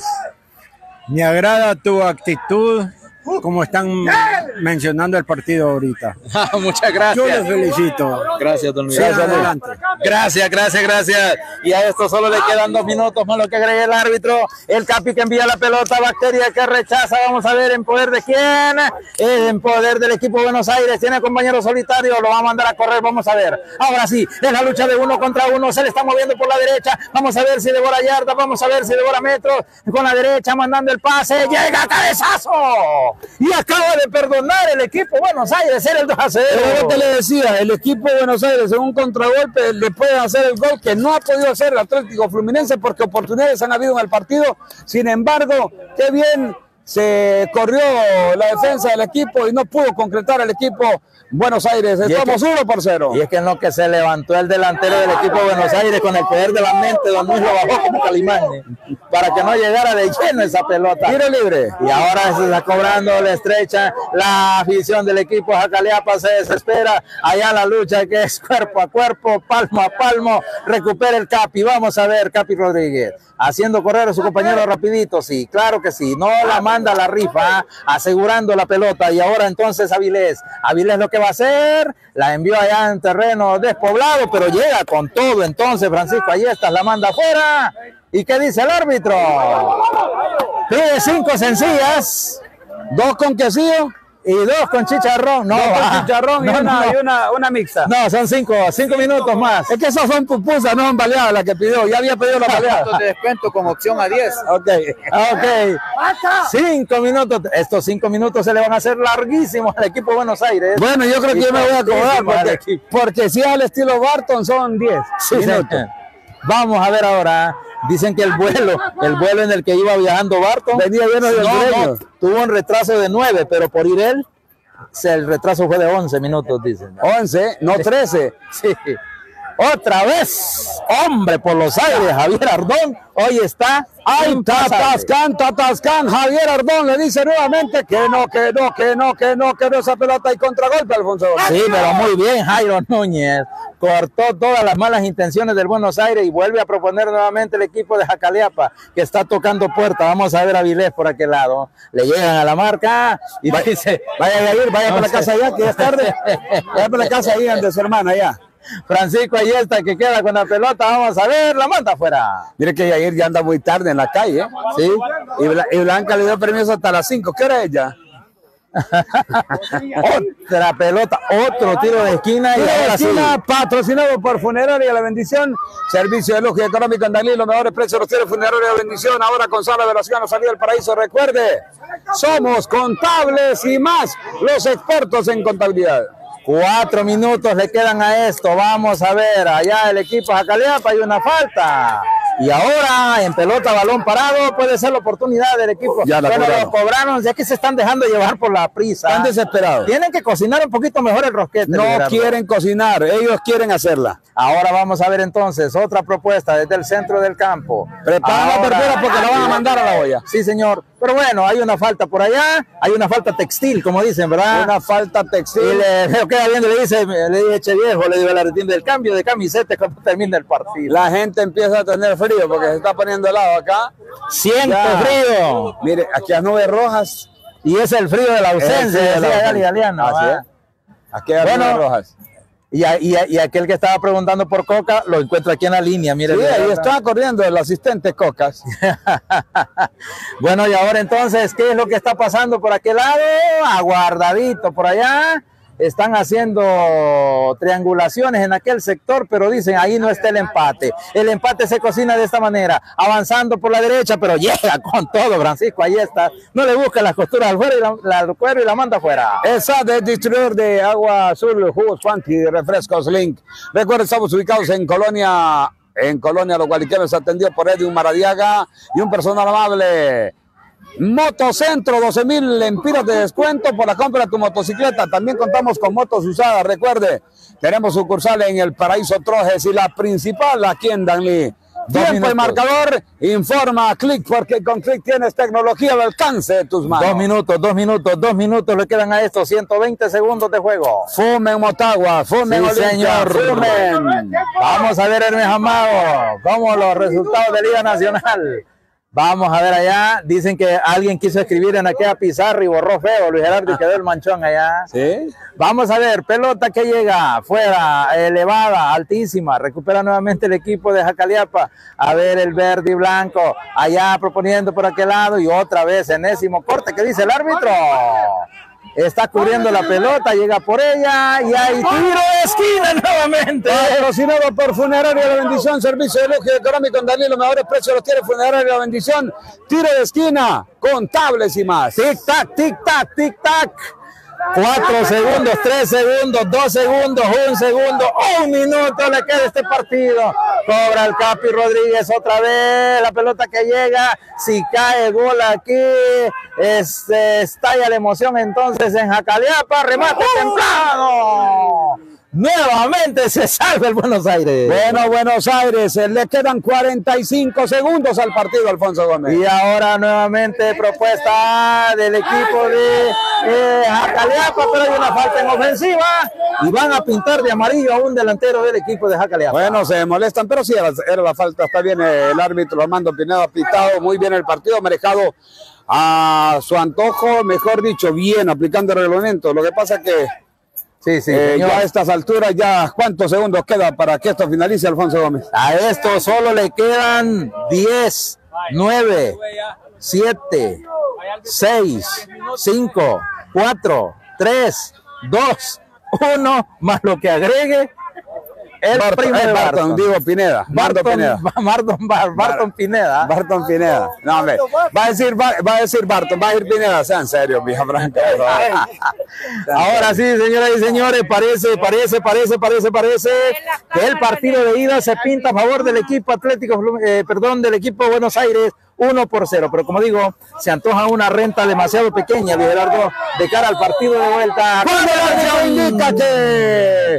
Me agrada tu actitud, como están mencionando el partido ahorita. Muchas gracias. Yo les felicito. Gracias, don Luis. Gracias, adelante. Gracias, gracias, gracias. Y a esto solo le quedan dos minutos más lo que agregue el árbitro. El Capi que envía la pelota, Bacteria que rechaza. Vamos a ver en poder de quién. En poder del equipo de Buenos Aires. Tiene compañero solitario, lo va a mandar a correr. Vamos a ver. Ahora sí, es la lucha de uno contra uno. Se le está moviendo por la derecha. Vamos a ver si devora yarda. Vamos a ver si devora metros. Con la derecha mandando el pase. Llega cabezazo. Y acaba de perdonar el equipo Buenos Aires, era el dos a cero. Pero yo te le decía, el equipo de Buenos Aires en un contragolpe le puede hacer el gol que no ha podido hacer el Atlético Fluminense porque oportunidades han habido en el partido. Sin embargo, qué bien se corrió la defensa del equipo y no pudo concretar el equipo Buenos Aires. Estamos uno por cero. Y es que en lo que se levantó el delantero del equipo de Buenos Aires con el poder de la mente, don Luis lo bajó como Calimán para que no llegara de lleno esa pelota. Tiro libre. Y ahora se está cobrando la estrecha. La afición del equipo Jacaliapa se desespera. Allá la lucha que es cuerpo a cuerpo, palmo a palmo. Recupera el Capi. Vamos a ver, Capi Rodríguez. Haciendo correr a su compañero rapidito, sí, claro que sí. No la manda a la rifa, asegurando la pelota. Y ahora entonces Avilés. Avilés lo que va a hacer, la envió allá en terreno despoblado, pero llega con todo. Entonces Francisco Ayestas la manda afuera. ¿Y qué dice el árbitro? Pide cinco sencillas, dos con quesillo y dos con chicharrón. No, dos con ah, chicharrón y, no, una, no. y una, una mixta. No, son cinco, cinco minutos más. Es que esas son pupusas, no son baleadas las que pidió. Ya había pedido la baleada. De descuento con opción a diez. Ok. Ok. Cinco minutos. Estos cinco minutos se le van a hacer larguísimos al equipo de Buenos Aires. Bueno, yo creo que yo me voy a acomodar porque, porque, porque si es al estilo Barton son diez sí, minutos. Vamos a ver ahora. Dicen que el vuelo, el vuelo en el que iba viajando Barton venía lleno de no, no, tuvo un retraso de nueve, pero por ir él, el retraso fue de once minutos, dicen. once, no trece. Sí. Otra vez, hombre por los aires, Javier Ardón, hoy está ¡ay, Tatascan, Tatascan! Javier Ardón le dice nuevamente que no, que no, que no, que no, que no, esa pelota y contragolpe, Alfonso. Sí, pero muy bien, Jairo Núñez cortó todas las malas intenciones del Buenos Aires y vuelve a proponer nuevamente el equipo de Jacaliapa, que está tocando puerta. Vamos a ver a Avilés por aquel lado, le llegan a la marca y vaya, dice, vaya a ir, vaya no para la casa allá, que ya es tarde, vaya para la casa ahí ante su hermana allá. Francisco Ayesta que queda con la pelota, vamos a ver, la manda afuera. Mire que ayer ya anda muy tarde en la calle, ¿eh? Sí. Y, Bla y Blanca le dio permiso hasta las cinco. ¿Qué hora es ya? Otra pelota, otro tiro de esquina. Y Tiro de ahora esquina, sí. patrocinado por Funeraria La Bendición, servicio de lujo y económico en Dalí, los mejores precios los tiene Funeraria La Bendición, ahora con sala de la ciudad, salida del paraíso. Recuerde, somos contables y más, los expertos en contabilidad. Cuatro minutos le quedan a esto. Vamos a ver, allá el equipo Jacaleapa, hay una falta. Y ahora en pelota, balón parado, puede ser la oportunidad del equipo. Ya la bueno, cobraron. lo cobraron, ya que se están dejando llevar por la prisa. Están desesperados. Tienen que cocinar un poquito mejor el rosquete. No Gerardo. quieren cocinar, ellos quieren hacerla. Ahora vamos a ver entonces otra propuesta desde el centro del campo. Preparan la Ahora- verdura porque la van a mandar a la olla. Sí, señor. Pero bueno, hay una falta por allá, hay una falta textil, como dicen, ¿verdad? Una falta Y textil. le, le queda viendo, le dice, le dije, che viejo, le digo, la retienda del cambio de camiseta cuando termina el partido. La gente empieza a tener frío porque se está poniendo helado acá. Siento Ya. frío. Mire, aquí hay nubes rojas. Y es el frío de la ausencia, El frío de la decía ausencia. Gali Galeano, Así ¿va? es. Aquí hay Bueno, nubes rojas. Y, a- y, a- y aquel que estaba preguntando por Coca, lo encuentro aquí en la línea, mire. Sí, mire, ahí ¿verdad? está corriendo el asistente Cocas. Bueno, y ahora entonces, ¿qué es lo que está pasando por aquel lado? Aguardadito por allá. Están haciendo triangulaciones en aquel sector, pero dicen, ahí no está el empate. El empate se cocina de esta manera, avanzando por la derecha, pero llega con todo, Francisco, ahí está. No le busca las costuras al fuera y la, la- al cuero y la manda afuera. Esa de distribuidor de agua azul, jugos Fanti y refrescos Link. Recuerden, estamos ubicados en Colonia, en Colonia Los Gualiqueros, atendido por Edwin Maradiaga y un personal amable. Motocentro, doce mil lempiras de descuento por la compra de tu motocicleta. También contamos con motos usadas. Recuerde, tenemos sucursal en el Paraíso Trojes y la principal aquí en Danlí. Dos Tiempo y minutos. marcador, informa a Click, porque con Click tienes tecnología al alcance de tus manos. Dos minutos, dos minutos, dos minutos le quedan a estos ciento veinte segundos de juego. Fumen Motagua, fumen Sí, Olimpia, señor. fumen. Vamos a ver, Hermes Amado, cómo los resultados de Liga Nacional. Vamos a ver allá. Dicen que alguien quiso escribir en aquella pizarra y borró feo, Luis Gerardo, y quedó el manchón allá. ¿Sí? Vamos a ver, pelota que llega fuera, elevada, altísima. Recupera nuevamente el equipo de Jacaleapa. A ver el verde y blanco, allá proponiendo por aquel lado y otra vez enésimo corte que dice el árbitro. Está cubriendo la pelota, llega por ella y hay tiro de esquina nuevamente. Patrocinado por Funeraria La Bendición, servicio de lujo y económico en Dalí, los mejores precios los tiene Funeraria La Bendición. Tiro de esquina, contables y más. Tic tac, tic tac, tic tac. Cuatro segundos, tres segundos, dos segundos, un segundo, un minuto le queda este partido. Cobra el Capi Rodríguez otra vez, la pelota que llega, si cae gol aquí, este, estalla la emoción entonces en Jacaleapa, remate temprano. Nuevamente se salva el Buenos Aires. Bueno, Buenos Aires, eh, le quedan cuarenta y cinco segundos al partido, Alfonso Gómez. Y ahora nuevamente propuesta del equipo de eh, Jacaleapa, pero hay una falta en ofensiva y van a pintar de amarillo a un delantero del equipo de Jacaleapa. Bueno, se molestan, pero sí era, era la falta. Está bien eh, el árbitro Armando Pineda, ha pitado muy bien el partido, manejado a su antojo, mejor dicho, bien, aplicando el reglamento. Lo que pasa que Sí, sí, eh, señor. ya a estas alturas, ya ¿cuántos segundos queda para que esto finalice, Alfonso Gómez? A esto solo le quedan diez, nueve, siete, seis, cinco, cuatro, tres, dos, uno, más lo que agregue el Barton, primo eh, de Barton, Barton. digo Pineda, Barton Barton, Pineda. Barton, Bar- Barton Pineda. Barton Pineda. No, hombre, va a decir, va, va a decir Barton, va a ir Pineda, sea en serio, vieja Franca. Ahora sí, señoras y señores, parece, parece, parece, parece, parece que el partido de ida se pinta a favor del equipo Atlético, eh, perdón, del equipo Buenos Aires, uno por cero. Pero como digo, se antoja una renta demasiado pequeña, Luis Gerardo, de cara al partido de vuelta. Cuando el árbitro indica que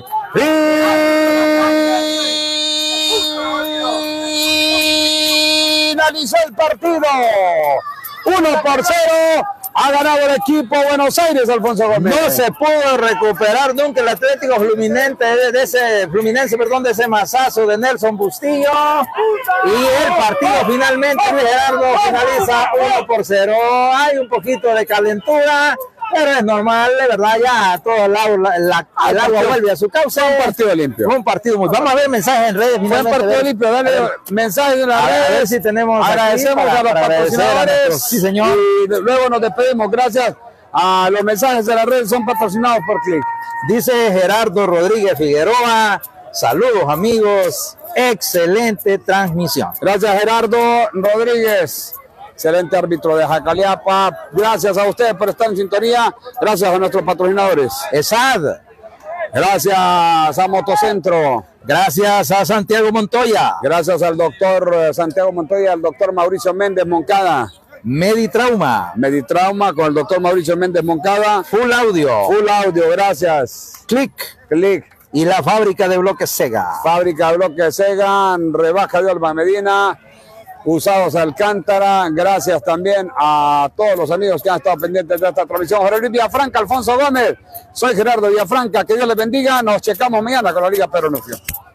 finalizó el partido, uno por cero, ha ganado el equipo Buenos Aires, Alfonso Gómez. No se pudo recuperar nunca el Atlético Fluminense de, de ese Fluminense, perdón, de ese mazazo de Nelson Bustillo. Y el partido finalmente, Gerardo, finaliza uno por cero. Hay un poquito de calentura, pero es normal, de verdad, ya todo el agua, la, el agua vuelve a su cauce. Fue un partido limpio. Fue un partido muy. Vamos a ver mensajes en redes. Fue un finalmente, partido ver- limpio, dale a ver, mensajes en las a ver, a ver redes. si tenemos aquí Agradecemos para- a los para agradecer a patrocinadores. nuestros- sí, señor. Y luego nos despedimos. Gracias Ah, los mensajes de la red son patrocinados por Click. Dice Gerardo Rodríguez Figueroa, saludos amigos, excelente transmisión. Gracias Gerardo Rodríguez, excelente árbitro de Jacaliapa. Gracias a ustedes por estar en sintonía, gracias a nuestros patrocinadores. Esad. Gracias a Motocentro. Gracias a Santiago Montoya. Gracias al doctor Santiago Montoya, al doctor Mauricio Méndez Moncada. Meditrauma. Meditrauma con el doctor Mauricio Méndez Moncada. Full Audio. Full Audio, gracias. Click. Click. Y la fábrica de bloques Sega. Fábrica de bloques Sega, rebaja de Alba Medina. Usados Alcántara, gracias también a todos los amigos que han estado pendientes de esta transmisión. Jorge Luis Villafranca, Alfonso Gómez, soy Gerardo Villafranca, que Dios les bendiga, nos checamos mañana con la Liga Perro Nufio.